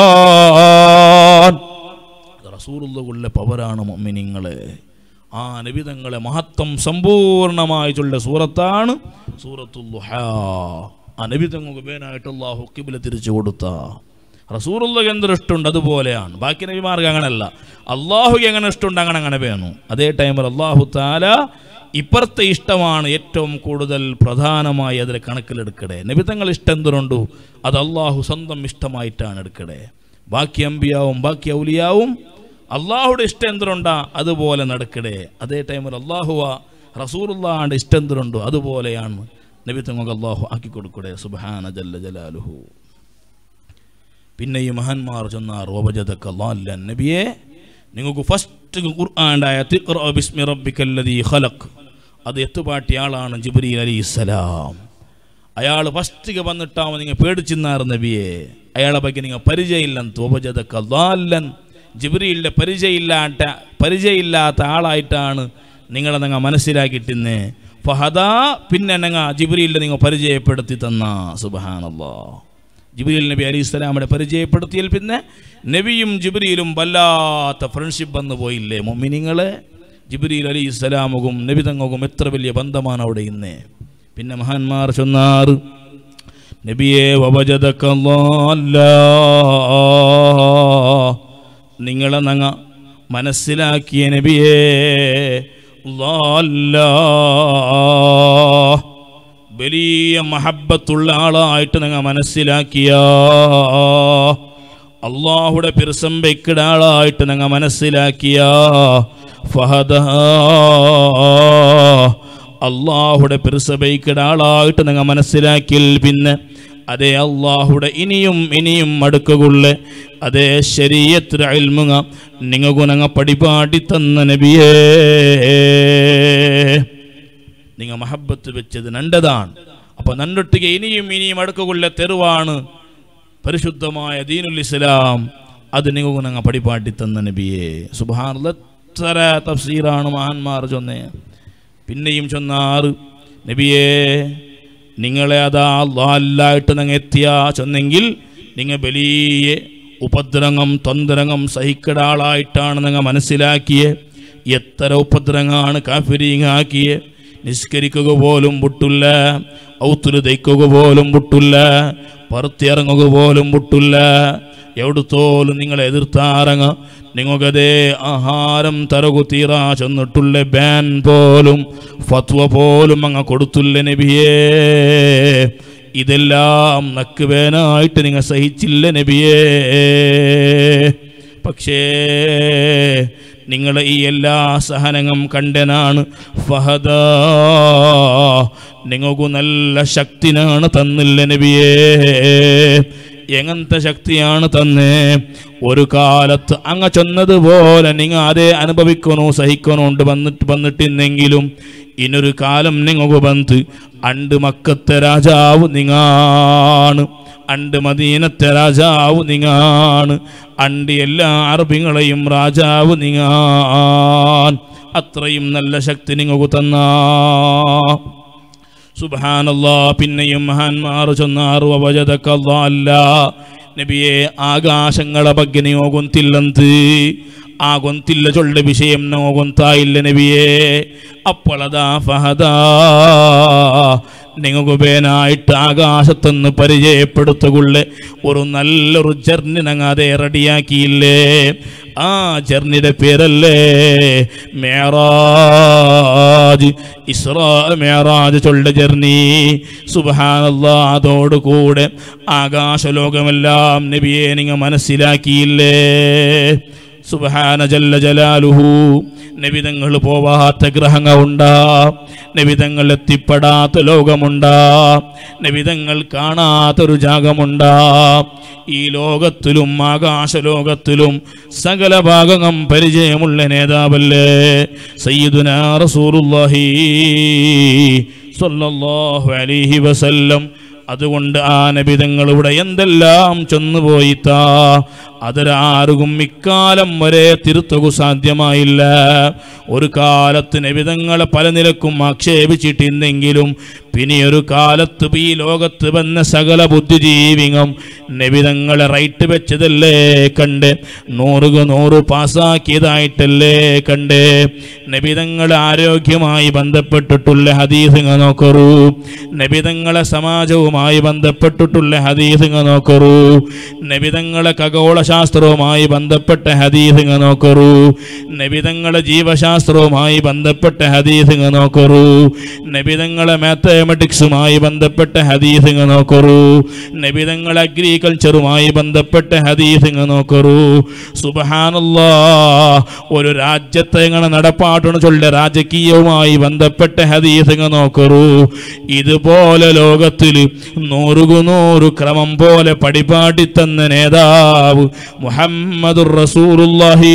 റസൂലുള്ളാഹിയുടെ പവറാണ് മുഅ്മിനീങ്ങളെ. ആ നബി തങ്ങളെ മഹത്വം സമ്പൂർണമായി ചൊല്ല സൂറത്താണ് സൂറത്തുൽ ദുഹാ. ആ നബി തങ്ങൾക്ക് വേനായിട്ട് അല്ലാഹു ഖിബ്ല തിരിച്ചു കൊടുത്ത റസൂലുള്ളാഹിക്ക് എന്തൊരു ഇഷ്ടമുണ്ട് അതുപോലെയാണ്. ബാക്കി നബിമാർക്ക് അങ്ങനെയല്ല. അല്ലാഹുക്ക് എങ്ങനെ ഇഷ്ടമുണ്ട് അങ്ങനെ വേണം. അതേ ടൈമിൽ അല്ലാഹു തആല ഇപ്പുറത്തെ ഇഷ്ടമാണ് ഏറ്റവും കൂടുതൽ പ്രധാനമായി അതിൽ കണക്കിലെടുക്കടേ. നബി തങ്ങൾ ഇഷ്ടം എന്തിനുണ്ടോ അത് അല്ലാഹു സ്വന്തം ഇഷ്ടമായിട്ടാണ് എടുക്കടേ. ബാക്കി അമ്പിയാവും ബാക്കി ഔലിയാവും അള്ളാഹുടെ ഇഷ്ടം എന്തിനുണ്ടാ അതുപോലെ നടക്കടേ. അതേ ടൈമിൽ അള്ളാഹുവ റസൂലുള്ളാഹിന്റെ ഇഷ്ടം എന്തിനുണ്ടോ അതുപോലെയാണ് നബി തങ്ങൾക്ക് അള്ളാഹു ആക്കി കൊടുക്കടേ. സുബ്ഹാന ജല്ല ജലാലുഹു. പിന്നെ ഈ മഹാന്മാർ ചൊന്നാർ വവജദക ളാല്ലൻ. നബിയെ നിങ്ങൾക്ക് ഫസ്റ്റ് ഖുർആന്റെ ആയത്ത് ഇഖ്റഅ ബിസ്മി റബ്ബിക്കല്ലദീ ഖലഖ് അത് എത്തുപാട്ടിയ ആളാണ് ജിബ്രീൽ അലൈഹിസ്സലാം. അയാൾ ഫസ്റ്റ് വന്നിട്ടാവും നിങ്ങൾ പേടിച്ചിന്നാർ നബിയെ. അയാളെ ಬಗ್ಗೆ നിങ്ങൾ പരിചയമില്ലെന്ന്. വവജദക ളാല്ലൻ ജിബ്രീലിന്റെ പരിചയമില്ലാത്ത ആളായിട്ടാണ് നിങ്ങളെ നിങ്ങൾ മനസ്സിലാക്കിയിട്ടിന്ന്. ഫഹദാ പിന്നെ നിങ്ങൾ ജിബ്രീലിനെ നിങ്ങൾ പരിചയപ്പെടുത്തി തന്ന. സുബ്ഹാനല്ലാഹ്. ജിബ്രീൽ നബി അലൈഹിസ്സലാമിനെ പരിചയപ്പെടുത്തിയാൽ പിന്നെ നബിയും ജിബ്രീലും വല്ലാത്ത ഫ്രണ്ട്ഷിപ്പ് വന്നു പോയില്ലേ മുഅ്മിനീങ്ങളെ. ജിബ്രീൽ അലൈഹിസ്സലാമും നബി തങ്ങൾക്കും എത്ര വലിയ ബന്ധമാണ് അവിടെ ഇന്ന്. പിന്നെ മഹാന്മാർ ചൊന്നാർ നബിയെ വവജദക ളാല്ലാ നിങ്ങളെ നങ്ങ മനസ്സിലാക്കിയ നബിയേ ളാല്ലാ വലിയ മഹബ്ബത്തുള്ള ആളായിട്ട് നിങ്ങൾ മനസ്സിലാക്കിയ അള്ളാഹുടെ പിർസം വെക്കിട ആളായിട്ട് നിങ്ങൾ മനസ്സിലാക്കിയ ഫഹദാ അള്ളാഹുടെ പിർസ വെക്കിട ആളായിട്ട് നിങ്ങൾ മനസ്സിലാക്കിയിൽ പിന്നെ അതേ അള്ളാഹുടെ ഇനിയും അടുക്കുകൊള്ള അതേ ശരീഅത്ത് ഇൽമുക നിങ്ങൾക്ക് ഞങ്ങൾ പടിപാടി തന്ന നബിയേ നിങ്ങൾ മഹബത്ത് വെച്ചത് നല്ലതാണ്. അപ്പൊ നല്ലൊട്ടിಗೆ ഇനിയും അടുക്കുകൊള്ള തെരുവാണ് പരിശുദ്ധമായ ദീനുൽ ഇസ്ലാം. അത് നിങ്ങൾക്ക് ഞങ്ങൾ പടിപാടി തന്ന നബിയേ. സുബ്ഹാനല്ലാഹ്, എത്ര തഫ്സീറാണ് മഹാന്മാർ ചൊന്നേ. പിന്നെയും ചൊന്നാറ് നബിയേ നിങ്ങളെ അതാ അല്ലാഹുവായിട്ട് നിങ്ങൾ എത്തിയ ചൊന്നെങ്കിൽ നിങ്ങൾ വലിയ ഉപദ്രവം തൊന്തരങ്ങം സഹിക്കട ആളായിട്ടാണ് നിങ്ങൾ മനസ്സിലാക്കിയേ. എത്ര ഉപദ്രവമാണ് കാഫിരീങ്ങാക്കിയേ. നിസ്കരിക്കുക പോലും വിട്ടില്ല, ഔത്തുല് ദയ്ക്കുക പോലും വിട്ടില്ല, പുറത്തിറങ്ങുക പോലും വിട്ടില്ല. എവിടുത്തോലും നിങ്ങളെ എതിർത്താറങ്ങ നിങ്ങൾക്കതേ ആഹാരം തരകു തീറാ ചെന്നിട്ടുള്ള ബാൻ പോലും ഫത്വ പോലും അങ്ങ് കൊടുത്തില്ല നബിയേ. ഇതെല്ലാം നക്കുവേനായിട്ട് നിങ്ങൾ സഹിച്ചില്ല നബിയേ. പക്ഷേ നിങ്ങളെ ഈ എല്ലാ സഹനങ്ങളും കണ്ടനാണ് ഫഹദ നിങ്ങൾക്ക് നല്ല ശക്തിനാണ് തന്നില്ല നബിയേ. എങ്ങനത്തെ ശക്തിയാണ് തന്നേ? ഒരു കാലത്ത് അങ്ങ് ചെന്നതുപോലെ നിങ്ങൾ അതേ അനുഭവിക്കണോ സഹിക്കണോണ്ട് വന്നിട്ടിന്നെങ്കിലും ഇനൊരു കാലം നിങ്ങൾക്ക് വന്ന് അണ്ട് മക്കത്തെ രാജാവ് നിങ്ങാണ്, അണ്ട് മദീനത്തെ രാജാവ് നിങ്ങാണ്, അണ്ട് എല്ലാ അറബികളെയും രാജാവ് നിങ്ങാൻ. അത്രയും നല്ല ശക്തി നിങ്ങൾക്ക് തന്നാ. സുബ്ഹാനല്ലാഹ്. പിന്നെയും മഹാന്മാർ ചൊന്നാറ് വവജദകല്ലാഹ നബിയെ ആകാശങ്ങളെ ಬಗ್ಗೆ ನೀವು ಗೊಂತಿಲ್ಲಂತೆ ಆ ಗೊಂತಿಲ್ಲ ಚೊಳ್ಳೆ ವಿಷಯ ನಾವು ಗೊಂತಾಯಿಲ್ಲ ನಬಿಯೇ. ಅಪ್ಪಳದಾ ಫಹದಾ നിങ്ങൾക്ക് വേനായിട്ട് ആകാശത്തൊന്ന് പരിചയപ്പെടുത്തുകൊള്ളേ ഒരു നല്ലൊരു ജർണി ഞങ്ങൾ അതേ റെഡിയാക്കിയില്ലേ. ആ ജർണിയുടെ പേരല്ലേ മേറാജ്. ഇസ്രാ മേറാജ് ചൊല്ല ജർണി. സുബ്ഹാനല്ലാഹ്. അതോടുകൂടെ ആകാശലോകമെല്ലാം നബിയെ നിങ്ങൾ മനസ്സിലാക്കിയില്ലേ. സുബ്ഹാന ജല്ല ജലാലുഹു. നബിതങ്ങൾ പോവാത്ത ഗ്രഹങ്ങളുണ്ടാ, നബിതങ്ങൾ എത്തിപ്പെടാത്ത ലോകമുണ്ടാ, നബിതങ്ങൾ കാണാത്തൊരു ജാഗമുണ്ടാ. ഈ ലോകത്തിലും ആകാശലോകത്തിലും സകല ഭാഗങ്ങളും പരിചയമുള്ള നേതാവല്ലേ സയ്യിദുനാ റസൂലുള്ളാഹി സ്വല്ലല്ലാഹു അലൈഹി വസല്ലം. അതുകൊണ്ട് ആ നബിതങ്ങളിവിടെ എന്തെല്ലാം ചെന്നുപോയിത്താ അതൊരാർക്കും ഇക്കാലം വരെ തിരുത്തുക സാധ്യമായില്ല. ഒരു കാലത്ത് നബിതങ്ങളെ പല നിലക്കും ആക്ഷേപിച്ചിട്ടില്ലെങ്കിലും പിന്നെയൊരു കാലത്ത് ഈ ലോകത്ത് വന്ന സകല ബുദ്ധിജീവികളും നബിതങ്ങളെ റൈറ്റ് വെച്ചതല്ലേ കണ്ട്, 100 പാസ്സാക്കിയതായിട്ടല്ലേ കണ്ട്. നബിതങ്ങളെ ആരോഗ്യമായി ബന്ധപ്പെട്ടിട്ടുള്ള ഹദീസുകൾ നോക്കറൂ, നബിതങ്ങളെ സമാജവുമായി ബന്ധപ്പെട്ടിട്ടുള്ള ഹദീസുകൾ നോക്കറൂ, നബിതങ്ങളെ ശാസ്ത്രവുമായി ബന്ധപ്പെട്ട ഹദീസുകൾ നോക്കറൂ, നബിതങ്ങളെ ജീവശാസ്ത്രവുമായി ബന്ധപ്പെട്ട ഹദീസുകൾ നോക്കറൂ, നബിതങ്ങളെ മാത്തമാറ്റിക്സുമായി ബന്ധപ്പെട്ട ഹദീസുകൾ നോക്കറൂ, നബിതങ്ങളെ അഗ്രികൾച്ചറുമായി ബന്ധപ്പെട്ട ഹദീസുകൾ നോക്കറൂ. സുബ്ഹാനല്ലാഹ്. ഒരു രാജ്യത്തെ എങ്ങനെ നടപ്പാട്ടണം ചൊല്ല രാജകീയവുമായി ബന്ധപ്പെട്ട ഹദീസുകൾ നോക്കറൂ. ഇതുപോലെ ലോകത്തിൽ 100 ക്രമം പോലെ പടിപാടി തന്ന നേതാവ് മുഹമ്മദുർ റസൂലുള്ളാഹി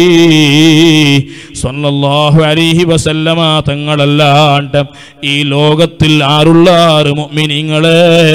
സ്വല്ലല്ലാഹു അലൈഹി വസല്ലമ തങ്ങളല്ലാണ്ട് ഈ ലോകത്തിൽ ആരുള്ളാറ് മുഅ്മിനീങ്ങളെ.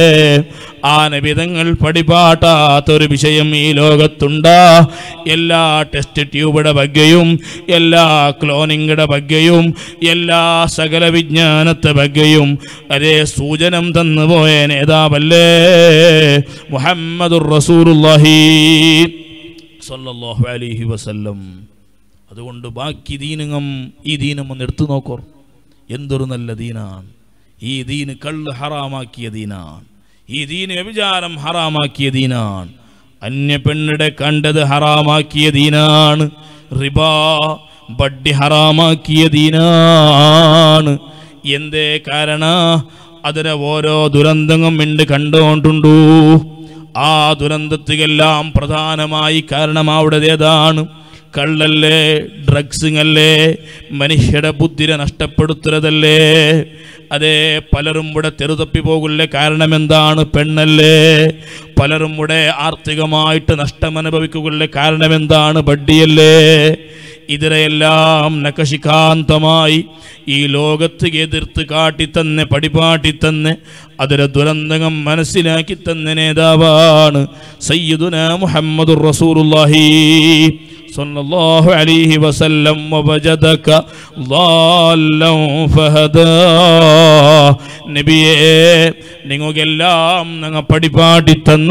ആ നബിതങ്ങൾ പടിപാട്ടാത്തൊരു വിഷയം ഈ ലോകത്തുണ്ടാ. എല്ലാ ടെസ്റ്റ് ട്യൂബിയുടെ ബഗ്ഗയും എല്ലാ ക്ലോണിങ്ങിയുടെ ബഗ്ഗയും എല്ലാ സകല വിജ്ഞാനത്തെ ബഗ്ഗയും അതേ സൂചനം തന്നുപോയ നേതാവല്ലേ മുഹമ്മദുർ റസൂലുള്ളാഹി സ്വല്ലല്ലാഹു അലൈഹി വസല്ലം. അതുകൊണ്ട് ബാക്കി ദീനും ഈ ദീനും ഒന്ന് എടുത്തു നോക്കൂ. എന്തൊരു നല്ല ദീനാണ് ഈ ദീന്. കള്ള് ഹറാമാക്കിയ ദീനാണ് ഈ ദീന്. വ്യഭിചാരം ഹറാമാക്കിയ ദീനാണ്. അന്യ പെണ്ണിടെ കണ്ടത് ഹറാമാക്കിയ ദീനാണ്. റിബാ ബഡ്ഡി ഹറാമാക്കിയ ദീനാണ്. എന്തേ കാരണ? അതിനെ ഓരോ ദുരന്തങ്ങളും ഉണ്ട് കണ്ടുകൊണ്ടുണ്ടു. ആ ദുരന്തത്തിലെല്ലാം പ്രധാനമായി കാരണം അവിടേതാണ് കള്ളല്ലേ, ഡ്രഗ്സിങ് അല്ലേ, മനുഷ്യരുടെ ബുദ്ധിയെ നഷ്ടപ്പെടുത്തുന്നതല്ലേ, അതേ പലരും ഇവിടെ തെറുതപ്പി പോകില്ലേ? കാരണം എന്താണ്? പെണ്ണല്ലേ. പലരും ഇവിടെ ആർത്തികമായിട്ട് നഷ്ടമനുഭവിക്കുകയില്ലേ? കാരണം എന്താണ്? ബഡ്ഡിയല്ലേ. ഇതിനെയെല്ലാം നഖശിഖാന്തമായി ഈ ലോകത്ത് എതിർത്ത് കാട്ടിത്തന്നെ, പടിപാട്ടിത്തന്നെ, അതിലെ ദുരന്തകം മനസ്സിലാക്കി തന്നെ നേതാവാണ് സയ്യിദുനാ മുഹമ്മദുർ റസൂലുള്ളാഹി സ്വല്ലല്ലാഹു അലൈഹി വസല്ലം. വവജദക ളാല്ലൻ ഫഹദാ. നബിയേ, നിങ്ങൾക്കെല്ലാം ഞങ്ങൾ പടിപാട്ടിത്തന്ന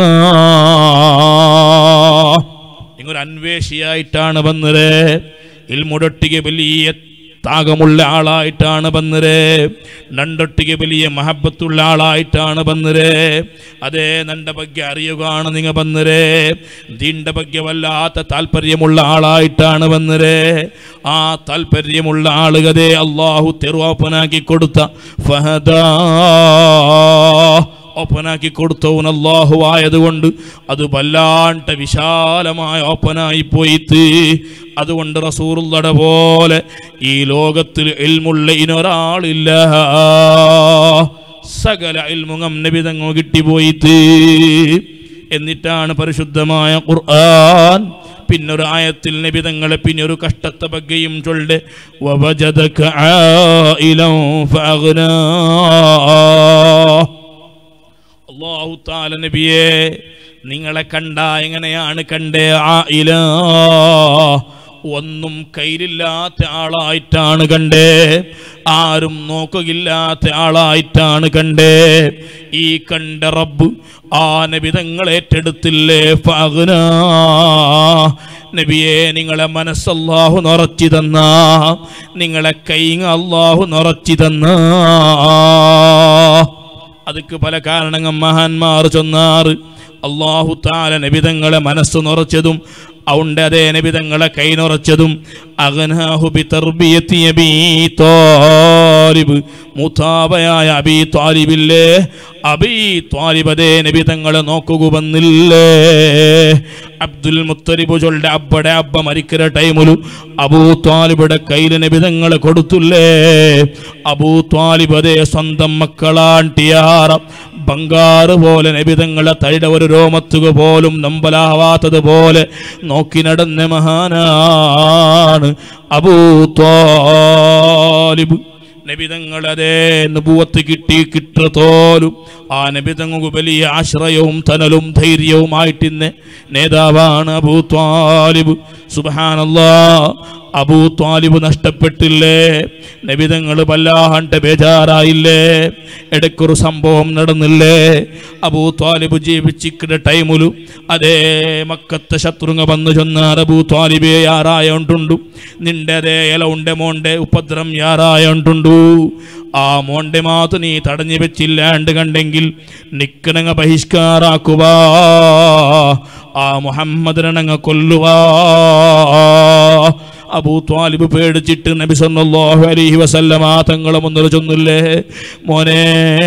നിങ്ങളൊരു അന്വേഷിയായിട്ടാണ് വന്നത്. ഇൽമുടൊട്ടിಗೆ വലിയ താകമുള്ള ആളായിട്ടാണ് വന്നത്. നണ്ടൊട്ടിಗೆ വലിയ മഹബത്തുള്ള ആളായിട്ടാണ് വന്നത്. അതേ നണ്ട ಬಗ್ಗೆ അറിയുകയാണ് നിങ്ങൾ വന്നത്. ദീന്റെ ಬಗ್ಗೆ വല്ലാത്ത താല്പര്യമുള്ള ആളായിട്ടാണ് വന്നത്. ആ താല്പര്യമുള്ള ആളുകതേ അള്ളാഹു തെരുവാപ്പനാക്കി കൊടുത്ത ഫഹദാ, ഓപ്പനാക്കി കൊടുത്തവൻ അല്ലാഹു ആയതുകൊണ്ട് അത് വല്ലാണ്ട് വിശാലമായ ഓപ്പനായി പോയിട്ട്, അതുകൊണ്ട് റസൂലുള്ളാഹിയുടെ പോലെ ഈ ലോകത്തിൽ ഇൽമുള്ള ഇനൊരാളില്ല. സകല ഇൽമും നബി തങ്ങൾ കിട്ടിപ്പോയിട്ട്. എന്നിട്ടാണ് പരിശുദ്ധമായ ഖുർആൻ പിന്നൊരു ആയത്തിൽ നബി തങ്ങളെ പിന്നൊരു കഷ്ടത്തെ ബഗ്ഗയും ചൊല്ലെ വവജദക ആയിലൻ ഫഅഗ്നാ. അല്ലാഹു തആല നബിയെ നിങ്ങളെ കണ്ട എങ്ങനെയാണ് കണ്ടേ? ആയില, ഒന്നും കയ്യിലില്ലാത്ത ആളായിട്ടാണ് കണ്ടേ. ആരും നോക്കുകയില്ലാത്ത ആളായിട്ടാണ് കണ്ടേ. ഈ കണ്ട റബ്ബ് ആ നബി തങ്ങളെ ഏറ്റെടുത്തില്ലേ? ഫഅഗ്നാ. നബിയെ, നിങ്ങളെ മനസ്സ് അല്ലാഹു നിറച്ചു തന്ന, നിങ്ങളെ കൈ അല്ലാഹു നിറച്ചു തന്ന. അതിക്ക് പല കാരണങ്ങൾ മഹാന്മാർ ചൊന്നാറ്. അല്ലാഹു തആല നബി തങ്ങളെ മനസ്സ് നിറച്ചതും അവന്റെ അതേ നബി തങ്ങളെ കൈ നിറച്ചതും അഗ്നാഹു ബി തർബിയത്തി അബീ ത്വാലിബ്, മുതാബയായ അബീ ത്വാലിബില്ലേ, അബീ ത്വാലിബ് അതേ നബി തങ്ങളെ നോക്കുക വന്നില്ലേ. അബ്ദുൽ മുത്തലിബ് ചൊല്ലെ അബ്ബടെ അബ്ബ മരിക്കുന്ന ടൈമിലും അബൂ ത്വാലിബിയുടെ കയ്യിൽ നബി തങ്ങളെ കൊടുത്തില്ലേ. അബൂ ത്വാലിബ് അതേ സ്വന്തം മക്കളാണ്ടിയാറ ബംഗാറ് പോലെ നബി തങ്ങളെ തയുടെ ഒരു രോമത്തുക പോലും നമ്പലാവാത്തത് പോലെ നോക്കി നടന്ന മഹാനാണ് അബൂ ത്വാലിബ്. നബിതങ്ങളതേ നബുവത്ത് കിട്ടത്തോലും ആ നബിതങ്ങൾക്ക് വലിയ ആശ്രയവും തണലും ധൈര്യവുമായിട്ടിന്ന് നേതാവാണ് അബൂ ത്വാലിബ്. സുബ്ഹാനല്ലാഹ്, അബൂ ത്വാലിബ് നഷ്ടപ്പെട്ടില്ലേ? നബിതങ്ങൾ വല്ലാണ്ട് ബേജാറായില്ലേ? ഇടയ്ക്കൊരു സംഭവം നടന്നില്ലേ? അബൂ ത്വാലിബ് ജീവിച്ചിക്കുന്ന ടൈമിലും അതേ മക്കത്തെ ശത്രുങ്ങ വന്നു ചെന്നാർ അബൂ ത്വാലിബെ യാറായോണ്ടുണ്ടു, നിന്റെ അതേ ഇല ഉണ്ടെ മോണ്ടെ ഉപദ്രം യാറായോണ്ടുണ്ടു. ആ മോണ്ടെ മാത്രം നീ തടഞ്ഞു വെച്ചില്ലാണ്ട് കണ്ടെങ്കിൽ നിക്കനങ്ങ ബഹിഷ്കാരാക്കുവാ, ആ മുഹമ്മദിനങ്ങ കൊല്ലുവാ. അബൂ ത്വാലിബ് പേടിച്ചിട്ട് നബി സല്ലല്ലാഹു അലൈഹി വസല്ലമ തങ്ങളെ മുന്നിൽ ചൊന്നില്ലേ, മോനെ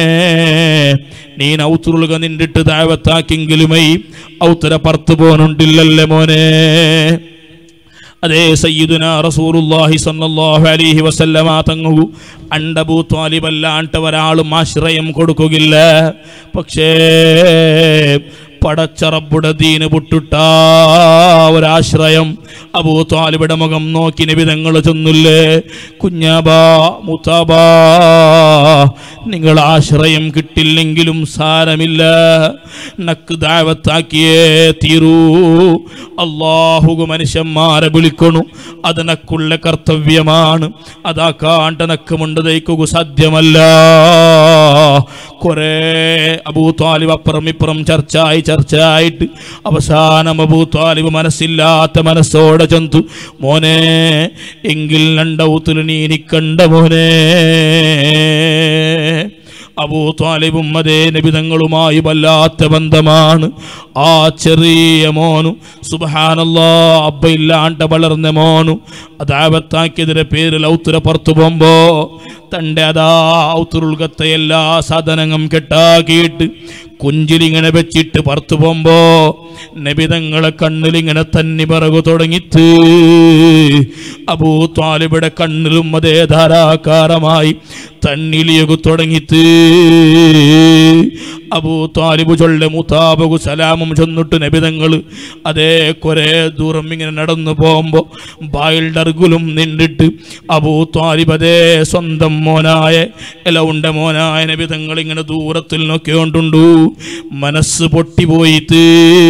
നീ ഔത്തുറുക നിന്നിട്ട് ദഅവത്താക്കെങ്കിലുമേ ഔത്തര പറത്തു പോനുണ്ടില്ലല്ലേ മോനെ. അതേ സയ്യിദുനാ റസൂലുള്ളാഹി സ്വല്ലല്ലാഹു അലൈഹി വസല്ലമ തങ്ങു അണ്ട അബൂ ത്വാലിബ് അല്ലാണ്ട് ഒരാളും ആശ്രയം കൊടുക്കുകയില്ല. പക്ഷേ പടച്ച റബ്ബുടെ ദീന് പൊട്ടിട്ട ഒരാശ്രയം അബൂ ത്വാലിബിയുടെ മുഖം നോക്കി നബി തങ്ങൾ ചൊന്നില്ലേ, കുഞ്ഞാബാ മുത്താബാ, നിങ്ങൾ ആശ്രയം കിട്ടില്ലെങ്കിലും സാരമില്ല, നക്ക് ദഅവത്താക്കിയേ തീരൂ. അല്ലാഹു മനുഷ്യന്മാരെ വിളിക്കണു, അത് നക്കുള്ള കർത്തവ്യമാണ്. അതാക്കാണ്ട് നക്കുമുണ്ട് ദയിക്കുക സാധ്യമല്ല. കുറേ അബൂ ത്വാലിബ് അപ്പുറം ഇപ്പുറം ചർച്ചയായിട്ട് അവസാനം അബൂ ത്വാലിബ് മനസ്സില്ലാത്ത മനസ്സോടെ ചന്തു, മോനെ എങ്കിൽ രണ്ടൗത്തിൽ നീ നിക്കണ്ട മോനെ. അബൂ ത്വാലിബും അതേ നബിതങ്ങളുമായി വല്ലാത്ത ബന്ധമാണ്. ആ ചെറിയ മോനു സുബ്ഹാനല്ലാഹ് അബ്ബയില്ലാണ്ട് വളർന്ന മോനു ദഅവത്താക്കിയതിന്റെ പേരിൽ ഔത്തര പുറത്തു പോകുമ്പോ തൻ്റെ അതാ ഔത്തുറുൽകത്തെ എല്ലാ സാധനങ്ങളും കെട്ടാക്കിയിട്ട് കുഞ്ചിലിങ്ങനെ വെച്ചിട്ട് പുറത്തു പോകുമ്പോ നബിതങ്ങളെ കണ്ണിലിങ്ങനെ തന്നെ പിറകു തുടങ്ങിത്ത് അബൂ ത്വാലിബിയുടെ കണ്ണിലും അതേ ധാരാകാരമായി തണ്ണിലിയകു തുടങ്ങിത്ത് അബൂ ത്വാലിബ് ചൊല്ലെ മുതാബകു സലാമും ചൊന്നിട്ട് നബിതങ്ങൾ അതേ കുറേ ദൂരം ഇങ്ങനെ നടന്നു പോകുമ്പോൾ ബായിൽഡ് അർഗുലും നിന്നിട്ട് അബൂ ത്വാലിബ് അതേ സ്വന്തം മോനായ എലവുണ്ട മോനായ നബിതങ്ങൾ ഇങ്ങനെ ദൂരത്തിൽ നോക്കിക്കൊണ്ടുണ്ടു മനസ്സ് പൊട്ടിപ്പോയിട്ട്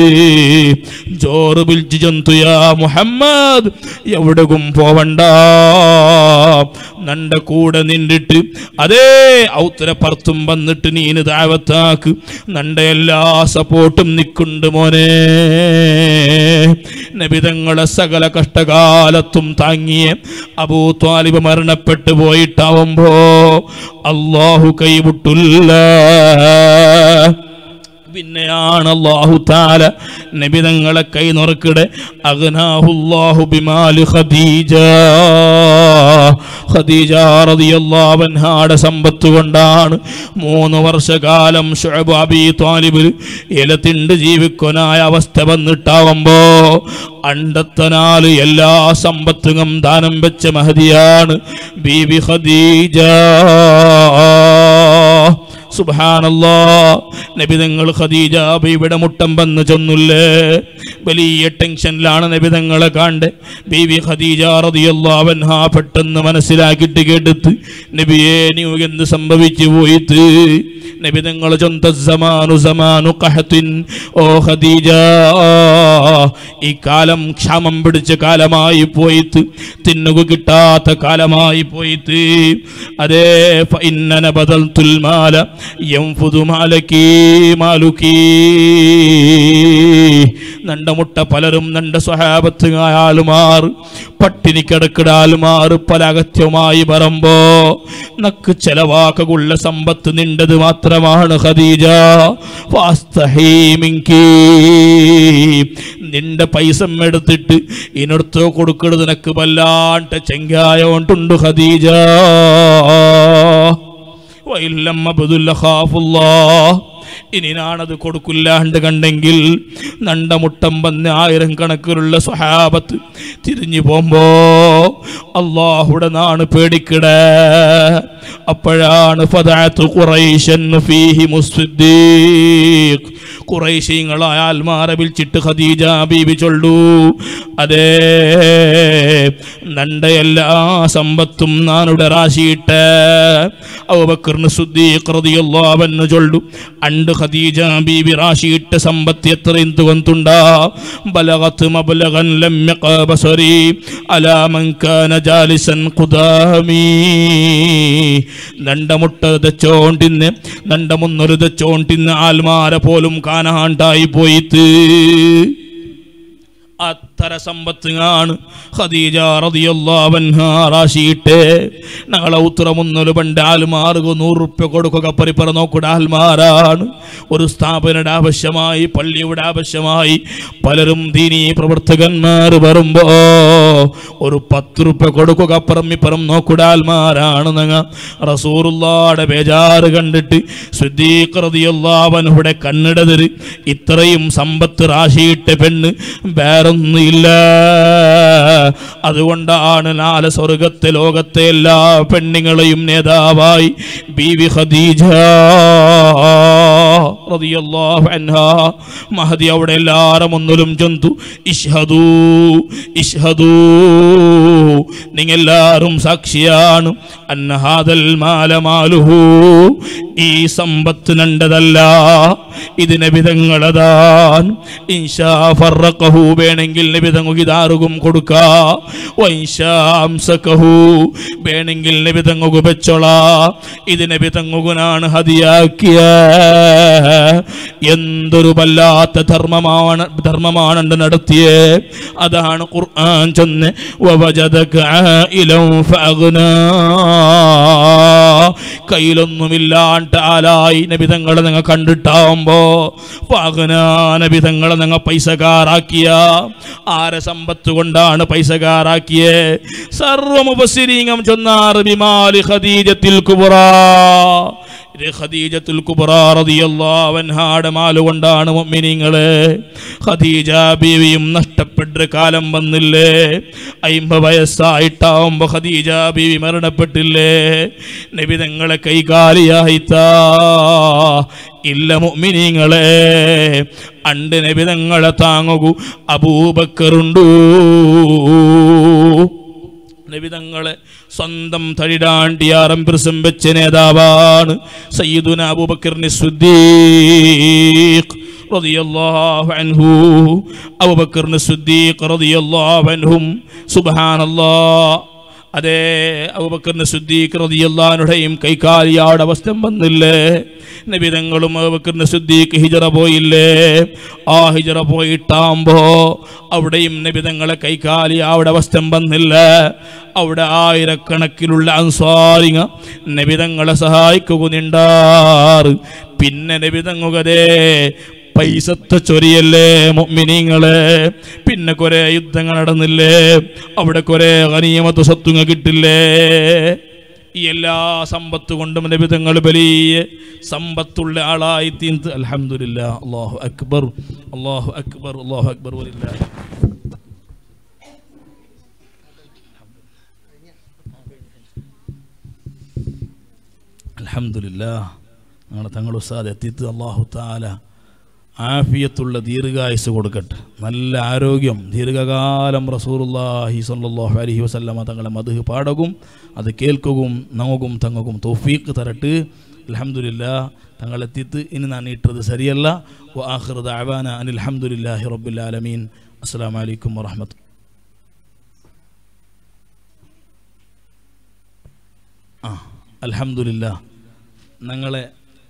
ജോറ് വിളിച്ചു ചന്തു യാ മുഹമ്മദ് എവിടെയും പോവണ്ട നന്റെ കൂടെ നിന്നിട്ട് അതേ ഔത്തര പുറത്തും വന്നിട്ട് നീന് ദാവത്താക്ക് നന്റെ എല്ലാ സപ്പോർട്ടും നിക്കുണ്ട് മോനെ നബിതങ്ങളെ സകല കഷ്ടകാലത്തും താങ്ങിയ അബൂ ത്വാലിബ് മരണപ്പെട്ടു പോയിട്ടാവുമ്പോ അല്ലാഹു കൈവിട്ടില്ല പിന്നെയാണ് അല്ലാഹു തആല നബിതങ്ങളെ കൈ നുറക്കിടെ അഗ്നാഹുല്ലാഹു ബിമാലി ഖദീജ റളിയല്ലാഹു അൻഹായുടെ സമ്പത്ത് കൊണ്ടാണ് 3 വർഷകാലം ശുഅബ് അബീ ത്വാലിബ് ഇലത്തിണ്ട് ജീവിക്കാനായ അവസ്ഥ വന്നിട്ടാവുമ്പോ അണ്ടത്തനാല് എല്ലാ സമ്പത്തും ദാനം വെച്ച മഹദിയാണ് ബീബി ഖദീജ സുബ്ഹാനല്ലാഹ് നബിതങ്ങൾ ഖദീജ ബീവിയുടെ മുട്ടം വന്ന് ചെന്നില്ലേ വലിയ ടെൻഷനിലാണ് നബിതങ്ങളെ കണ്ട് ബീവി ഖദീജ റളിയല്ലാഹു അൻഹാ പെട്ടെന്ന് മനസ്സിലാക്കിയിട്ട് കേട്ടിട്ട് നബിയേ നീ എന്ത് സംഭവിച്ചു പോയിട്ട് നബിതങ്ങൾ ചൊന്ത സമാനു ഖഹത്തിൻ ഓ ഖദീജ ഈ കാലം ക്ഷാമം പിടിച്ച കാലമായി പോയിട്ട് തിന്നുക കിട്ടാത്ത കാലമായി പോയിട്ട് അതേ ഫഇന്നന ബദൽതുൽ മാല യൻഫുദു മാലുകി നണ്ട മുട്ട പലരും നണ്ട സ്വഹാബത്ത് ആയാലുമാർ പട്ടിണി കിടക്കിടാലുമാർ പല അഗത്യമായി പറമ്പോ നക്ക് ചെലവാക്കുള്ള സമ്പത്ത് നിണ്ടത് മാത്രമാണ് ഖദീജ ഫാസ്തഹീ മിൻകി നിന്റെ പൈസ എടുത്തിട്ട് ഇനടുത്തോ കൊടുക്കരുത് നിനക്ക് വല്ലാണ്ട് ചെങ്കായോണ്ടുണ്ട് ഖദീജ വഇല്ലം അബ്ദുൽ ഖാഫുല്ലാഹ് ഇനി ഞാനത് കൊടുക്കില്ലാണ്ട് കണ്ടെങ്കിൽ നണ്ട മുട്ടം വന്ന് 1000 കണക്കിലുള്ള സ്വഹാബത്ത് തിരിഞ്ഞു പോകുമ്പോ അല്ലാഹുടെ നാണ് പേടിക്കിട അപ്പോഴാണ് ഫദഅതു ഖുറൈശൻ ഫീഹി മുസ്ദിഖ് ഖുറൈശികളായ ആൽമാരെ വിളിച്ചിട്ട് ഖദീജ ബീവി ചൊല്ലു അതേ നണ്ട എല്ലാ സമ്പത്തും നാനുടെ റാശിയിട്ട് അബൂബക്കർ സിദ്ദീഖ് റളിയല്ലാഹു അൻഹു ചൊല്ലു അണ്ട് ഖദീജ ബീവി റാശിയിട്ട് സമ്പത്ത് എത്ര എന്തുകൊണ്ടുണ്ടാ ബലഗത് മബ്ലഗൻ ലം യഖബസരി അലാ മൻ കാന ജാലിസൻ ഖുദാമി നണ്ട മുട്ട ദച്ചോണ്ടിന്ന് നണ്ട മുന്നൊരു ദച്ചോണ്ടിന്ന് ആൽമാരെ പോലും കാണാണ്ടായി പോയിട്ട് അത്തര സമ്പത്താണ് ഖദീജ റളിയല്ലാഹു അൻഹാ റാശിയിട്ട് ഞങ്ങളെ ഉത്തരമൊന്നൊരു പണ്ട് ആൽമാർക്ക് 100 റുപ്യ കൊടുക്കുക പരിപ്പറ നോക്കുക ആൽമാരാണ് ഒരു സ്ഥാപനയുടെ ആവശ്യമായി പള്ളിയുടെ ആവശ്യമായി പലരും ദീനീ പ്രവർത്തകന്മാർ വരുമ്പോ ഒരു 10 റുപ്യ കൊടുക്കുക അപ്പുറം ഇപ്പുറം നോക്കുക ആൽമാരാണ് ഞങ്ങൾ റസൂലുള്ളാഹിയുടെ ബേജാറ് കണ്ടിട്ട് സിദ്ദീഖ് റളിയല്ലാഹു അൻഹുയുടെ കണ്ണിടതിര് ഇത്രയും സമ്പത്ത് റാശിയിട്ട് പെണ്ണ് വേറൊന്നുമില്ല അതുകൊണ്ടാണ് നാല് സ്വർഗത്തെ ലോകത്തെ എല്ലാ പെണ്ണുങ്ങളെയും നേതാവായി ബീവി ഖദീജ റളിയല്ലാഹു അൻഹാ മഹദി അവിടെ എല്ലാവരും ഒന്നിലും ചൊന്തു ഇഷ്ഹദൂ ഇഷ്ഹദൂ നിങ്ങളെല്ലാവരും സാക്ഷിയാണ് അന്ന ഹാദൽ മാല മാലുഹു ഈ സമ്പത്ത് നണ്ടതല്ല ഇത് നബിതങ്ങളതാൻ ഇൻഷാ ഫറഖഹു വേണമെങ്കിൽ നബിതങ്ങൾക്ക് ഇതാറുകും കൊടുക്കാ വൈൻഷാ അംസകഹു വേണമെങ്കിൽ നബിതങ്ങൾക്ക് വെച്ചോളാ ഇത് നബിതങ്ങുനാണ് ഹദിയാക്കിയ എന്തൊരു വല്ലാത്ത ധർമ്മമാണ് നടത്തിയേ അതാണ് ഖുർആൻ ചൊന്ന് വവജദക ആയിലൻ ഫഅഗ്നാ കയ്യിലൊന്നുമില്ലാണ്ട് ആലായി നബിതങ്ങളെ നിങ്ങൾ കണ്ടിട്ടാവുമ്പോ ഫഅഗ്നാ നബിതങ്ങളെ നിങ്ങൾ പൈസക്കാരാക്കിയ ആരെ സമ്പത്ത് കൊണ്ടാണ് പൈസക്കാരാക്കിയേ? സർവ മുഫസ്സിരീങ്ങളും ചൊന്നാർ ബിമാലി ഖദീജത്തുൽ കുബ്രാ. ഇത് ഖദീജത്തുൽ കുബ്രാ റളിയല്ലാഹു അൻഹായുടെ മാല് കൊണ്ടാണ് മുഅ്മിനീങ്ങളെ. ഖദീജ ബീവിയും നഷ്ടപ്പെട്ട കാലം വന്നില്ലേ? 50 വയസ്സായിട്ടാവുമ്പോൾ ഖദീജ ബീവി മരണപ്പെട്ടില്ലേ? നബി തങ്ങളെ കൈകാലിയായിത്താ ഇല്ല മുഅ്മിനീങ്ങളെ. അണ്ട് നബി തങ്ങളെ താങ്ങൂ അബൂബക്കറുണ്ടു. നബി തങ്ങളെ സ്വന്തം തടിടാണ്ടിയാറം വെച്ച നേതാവാണ് സയ്യിദുന അബൂബക്കറിന് സിദ്ദീഖ് റളിയല്ലാഹു അൻഹു. അബൂബക്കറിന് സിദ്ദീഖ് റളിയല്ലാഹു അൻഹും സുബ്ഹാനല്ലാഹ്. അതേ അബൂബക്കറിന് സിദ്ദീഖ് റളിയല്ലാഹു അൻഹുടെയും കൈകാലിയാടെ അവസ്ഥ വന്നില്ലേ? നബി തങ്ങളും അബൂബക്കറിന് സിദ്ദീഖ് ഹിജറ പോയില്ലേ? ആ ഹിജറ പോയിട്ടാകുമ്പോ അവിടെയും നബി തങ്ങളെ കൈകാലിയാവിടെ അവസ്ഥ വന്നില്ല. അവിടെ ആയിരക്കണക്കിലുള്ള അൻസ്വാരിക നബി തങ്ങളെ സഹായിക്കുന്നുണ്ടാറ്. പിന്നെ നബി തങ്ങുകതേ പൈസത്തെ ചൊരിയല്ലേ മുഅ്മിനീങ്ങളെ. പിന്നെ കുറെ യുദ്ധങ്ങൾ നടന്നില്ലേ? അവിടെ കുറെ ഗനീമത്ത് സ്വത്തുങ്ങ കിട്ടില്ലേ? ഈ എല്ലാ സമ്പത്ത് കൊണ്ടും നബി തങ്ങൾ വലിയ സമ്പത്തുള്ള ആളായി തീർന്ന്. അൽഹംദുലില്ലാ. അല്ലാഹു അക്ബർ, അല്ലാഹു അക്ബർ, അല്ലാഹു അക്ബർ വലില്ലാഹി. അൽഹംദുലില്ലാ. ഞങ്ങളെ തങ്ങളുടെ ഉസ്താദ് എത്തിത്ത് അല്ലാഹു തആല ആഫിയത്തുള്ള ദീർഘായുസ് കൊടുക്കട്ടെ. നല്ല ആരോഗ്യം, ദീർഘകാലം റസൂലുള്ളാഹി സ്വല്ലല്ലാഹു അലൈഹി വസല്ലമ തങ്ങളെ മദ്ഹ് പാടകും അത് കേൾക്കുകയും നമുക്കും തങ്ങൾക്കും തൗഫീഖ് തരട്ട്. അൽഹംദുലില്ലാ. തങ്ങളെത്തിത്ത് ഇനി ഞാൻ ഇട്ടത് ശരിയല്ല. വ ആഖിറു ദഅവാന അനിൽ ഹംദുലില്ലാഹി റബ്ബിൽ ആലമീൻ. അസ്സലാമു അലൈക്കും വറഹ്മത്തുള്ളാഹി. അൽഹംദുലില്ലാ. ഞങ്ങളെ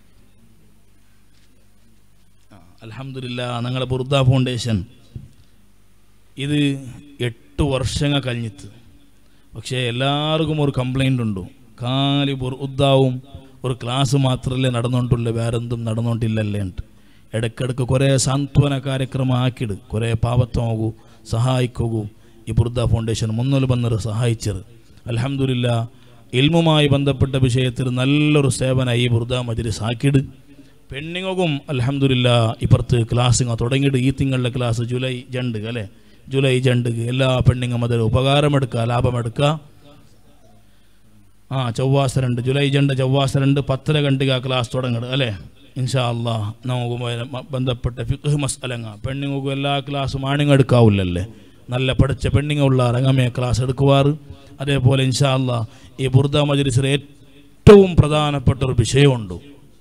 അൽഹംദുലില്ലാ ഞങ്ങളെ ബുർദ ഫൗണ്ടേഷൻ ഇത് 8 വർഷങ്ങൾ കഴിഞ്ഞിട്ട്. പക്ഷേ എല്ലാവർക്കും ഒരു കംപ്ലൈൻ്റ് ഉണ്ട്. കാലി ബുർദാവും ഒരു ക്ലാസ് മാത്രമല്ലേ നടന്നുകൊണ്ടുള്ളൂ, വേറെന്തും നടന്നുകൊണ്ടില്ലല്ലേ ഉണ്ട്. ഇടയ്ക്കിടയ്ക്ക് കുറേ സാന്ത്വന കാര്യക്രമം ആക്കിയിട്, കുറേ പാവത്തമാകൂ സഹായിക്കൂ. ഈ ബുർദ ഫൗണ്ടേഷൻ മുന്നിൽ വന്നത് സഹായിച്ചത്. അൽഹംദുലില്ലാ. ഇൽമുമായി ബന്ധപ്പെട്ട വിഷയത്തിൽ നല്ലൊരു സേവന ഈ ബുർദ മജ്ലിസ് ആക്കിയിട്. പെണ്ണിങ്ങും അൽഹംദുലില്ലാ ഇപ്പുറത്ത് ക്ലാസ്സിങ്ങ തുടങ്ങിയിട്ട് ഈ തിങ്കളുടെ ക്ലാസ് ജൂലൈ 2 അല്ലേ? ജൂലൈ 2 എല്ലാ പെണ്ണിങ്ങും അതിൽ ഉപകാരമെടുക്കുക, ലാഭമെടുക്കുക. ചൊവ്വാഴ്ച 2 ജൂലൈ 2 ചൊവ്വാഴ്ച 2 10 ഗണ്ടിക ക്ലാസ് തുടങ്ങുന്നത് അല്ലേ? ഇൻഷാ അല്ലാഹ് നമുക്ക് ബന്ധപ്പെട്ട ഫിഖ് മസ്അലങ്ങ പെണ്ണിങ്ങും എല്ലാ ക്ലാസ്സും ആണിങ്ങെടുക്കാവില്ലല്ലേ? നല്ല പഠിച്ച പെണ്ണിങ്ങുള്ള രംഗമേ ക്ലാസ് എടുക്കുവാറ്. അതേപോലെ ഇൻഷാ അല്ലാഹ് ഈ ബുർദ മജ്ലിസിൽ ഏറ്റവും പ്രധാനപ്പെട്ട ഒരു വിഷയമുണ്ട്.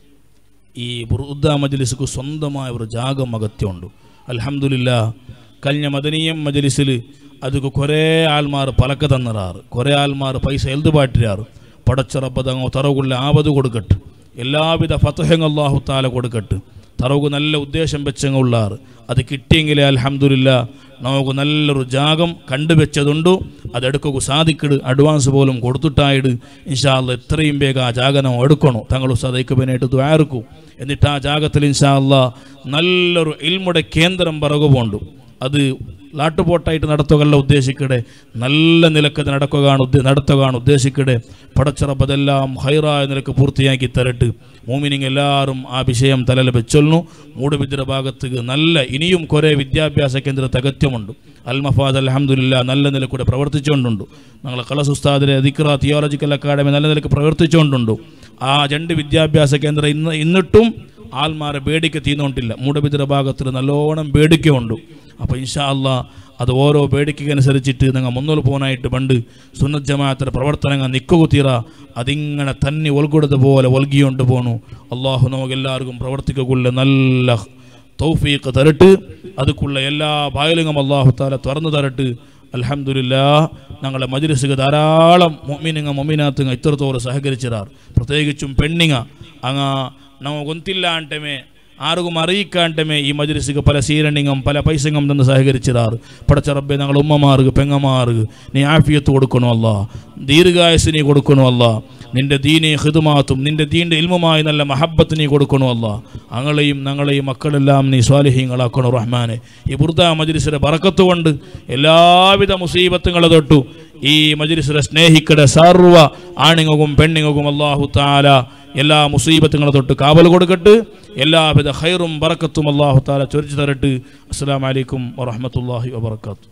ഈ ബുർദ മജ്ലിസ്ക്ക് സ്വന്തമായ ഒരു ജാഗം അകത്യമുണ്ട്. അൽഹംദുലില്ലാ. കഴിഞ്ഞ മദനീയം മജ്ലിസിൽ ಅದಕ್ಕೆ ಕೊರೇ ಆಲ್ಮಾರು ಪಲಕ ತನ್ನರಾರು ಕೊರೇ ಆಲ್ಮಾರು ಪೈಸ ಎಲ್ದು ಬಾಟಿರಾರು ಪಡಚ್ಚರಬ್ಬದಂಗ ತರಗುಳ್ಳ ಆಬದು കൊടുക്കട്ട് എല്ലാവിധ ഫതഹും അല്ലാഹു തആല കൊടുക്കട്ട് തറവുക നല്ല ഉദ്ദേശം വെച്ചങ്ങ ഉള്ളാറ് അത് കിട്ടിയെങ്കിലേ അൽഹംദുലില്ലാ നമുക്ക് നല്ലൊരു ജാഗം കണ്ടുവെച്ചതുണ്ട് അതെടുക്കുക സാധിക്കട് അഡ്വാൻസ് പോലും കൊടുത്തിട്ടായിട് ഇൻഷാ അല്ലാഹ് എത്രയും വേഗം ആ ജാഗനം എടുക്കണം തങ്ങൾ ഉസ്താദയ്ക്ക് വേണ്ടിയിട്ട് ദുആ ഇറക്കും എന്നിട്ട് ആ ജാഗത്തിൽ ഇൻഷാ അല്ലാഹ് നല്ലൊരു ഇൽമുടെ കേന്ദ്രം പറകുപോണ്ട് അത് ലാട്ടുപോട്ടായിട്ട് നടത്തുകയല്ല ഉദ്ദേശിക്കടെ നല്ല നിലക്ക് നടത്തുകയാണ് ഉദ്ദേശിക്കടെ പടച്ചറബതെല്ലാം ഹൈറായ നിലക്ക് പൂർത്തിയാക്കി തരട്ട് മോമിനിങ് എല്ലാവരും ആ വിഷയം തലയിൽ വെച്ചൊല്ലുന്നു മൂടുബിദ്ര ഭാഗത്ത് നല്ല ഇനിയും കുറേ വിദ്യാഭ്യാസ കേന്ദ്രത്തെ അഗത്യമുണ്ട് അൽമഫാദ് അൽഹംദുലില്ലാ നല്ല നിലക്കൂടെ പ്രവർത്തിച്ചുകൊണ്ടുണ്ട് ഞങ്ങൾ കളസ് ഉസ്താദിലെ ദിക്റ തിയോളജിക്കൽ അക്കാഡമി നല്ല നിലക്ക് പ്രവർത്തിച്ചുകൊണ്ടുണ്ട് ആ 2 വിദ്യാഭ്യാസ കേന്ദ്രം ഇന്നിട്ടും ആൽമാരെ ಬೇಡಿಕೆ തീർന്നുകൊണ്ടില്ല മൂടുബിദ്ര ഭാഗത്തിൽ നല്ലോണം ಬೇಡಿಕೆയുണ്ട് അപ്പോൾ ഇൻഷാ അല്ലാഹ് അത് ഓരോ ಬೇಡಿಕೆಗನುസരിച്ചിട്ട് നിങ്ങൾ മുന്നോട്ട് പോകാനായിട്ട് പണ്ട് സുന്നത്ത് ജമാഅത്തിന്റെ പ്രവർത്തനങ്ങൾ നിൽക്കുക തീരാ അതിങ്ങനെ തന്നെ ഒൽകൊടുത്ത പോലെ ഒൽകിയോണ്ട് പോണു അല്ലാഹു നമുക്കെല്ലാവർക്കും പ്രവർത്തിക്കുള്ള നല്ല തൗഫീഖ് തരട്ട് അതുക്കുള്ള എല്ലാ ഭാഗങ്ങളും അല്ലാഹു തആല തുറന്നു തരട്ട് അൽഹംദുലില്ലാ ഞങ്ങളുടെ മജ്ലിസിക്ക് ധാരാളം മുഅ്മിനീങ്ങ മുഅ്മിനാത്തുങ്ങ ഇത്രത്തോളം സഹകരിച്ചിരാർ പ്രത്യേകിച്ചും പെണ്ണിങ്ങ അങ്ങ് ನಾವು ಗೊತ್ತಿಲ್ಲ ಅಂಟಮೆ ಆರಿಗೂ അറിയിക്കാണ്ടമേ ഈ മജ്ലിസിക്ക് പല സീരണിങ്ങും പല പൈസങ്ങും തന്ന് സഹകരിച്ചിരാറ് പടച്ച റബ്ബേ ഞങ്ങൾ ഉമ്മമാർക്ക് പെങ്ങമാർക്ക് നീ ആഫിയത്ത് കൊടുക്കണോ അല്ലാ ദീർഘായുസ് നീ കൊടുക്കണോ അല്ലാ നിൻ്റെ ദീനി ഖിദ്മാത്തും നിൻ്റെ ദീൻ്റെ ഇൽമുമായി നല്ല മഹബ്ബത്ത് നീ കൊടുക്കണോ അല്ലാ. ഞങ്ങളെയും ഞങ്ങളെയും മക്കളെല്ലാം നീ സ്വാലിഹീങ്ങളാക്കണോ റഹ്മാനെ. ഈ ബുർദ മജ്ലിസിലെ ബറക്കത്ത് കൊണ്ട് എല്ലാവിധ മുസീബത്തുകളെ തൊട്ടു ഈ മജ്ലിസിലെ സ്നേഹിക്കടെ സർവ്വ ആണിങ്ങും പെണ്ണിങ്ങും അല്ലാഹു തആല എല്ലാ മുസീബത്തുകളെ തൊട്ട് കാവൽ കൊടുക്കട്ട്. എല്ലാവിധ ഖൈറും ബറക്കത്തും അല്ലാഹു തആല ചൊരിച്ചു തരട്ട്. അസ്സലാമു അലൈക്കും വറഹ്മത്തുള്ളാഹി വബറകാതുഹു.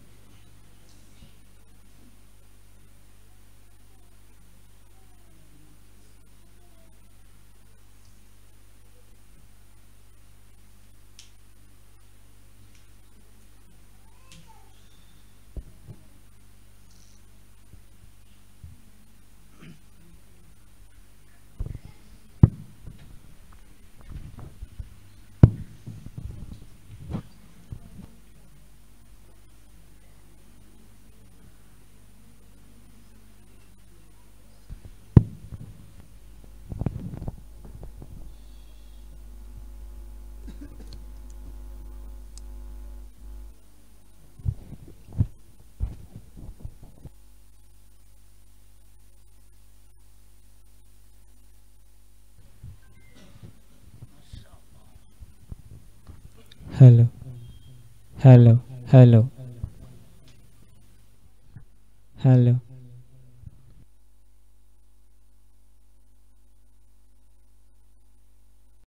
Hello, hello, hello, hello.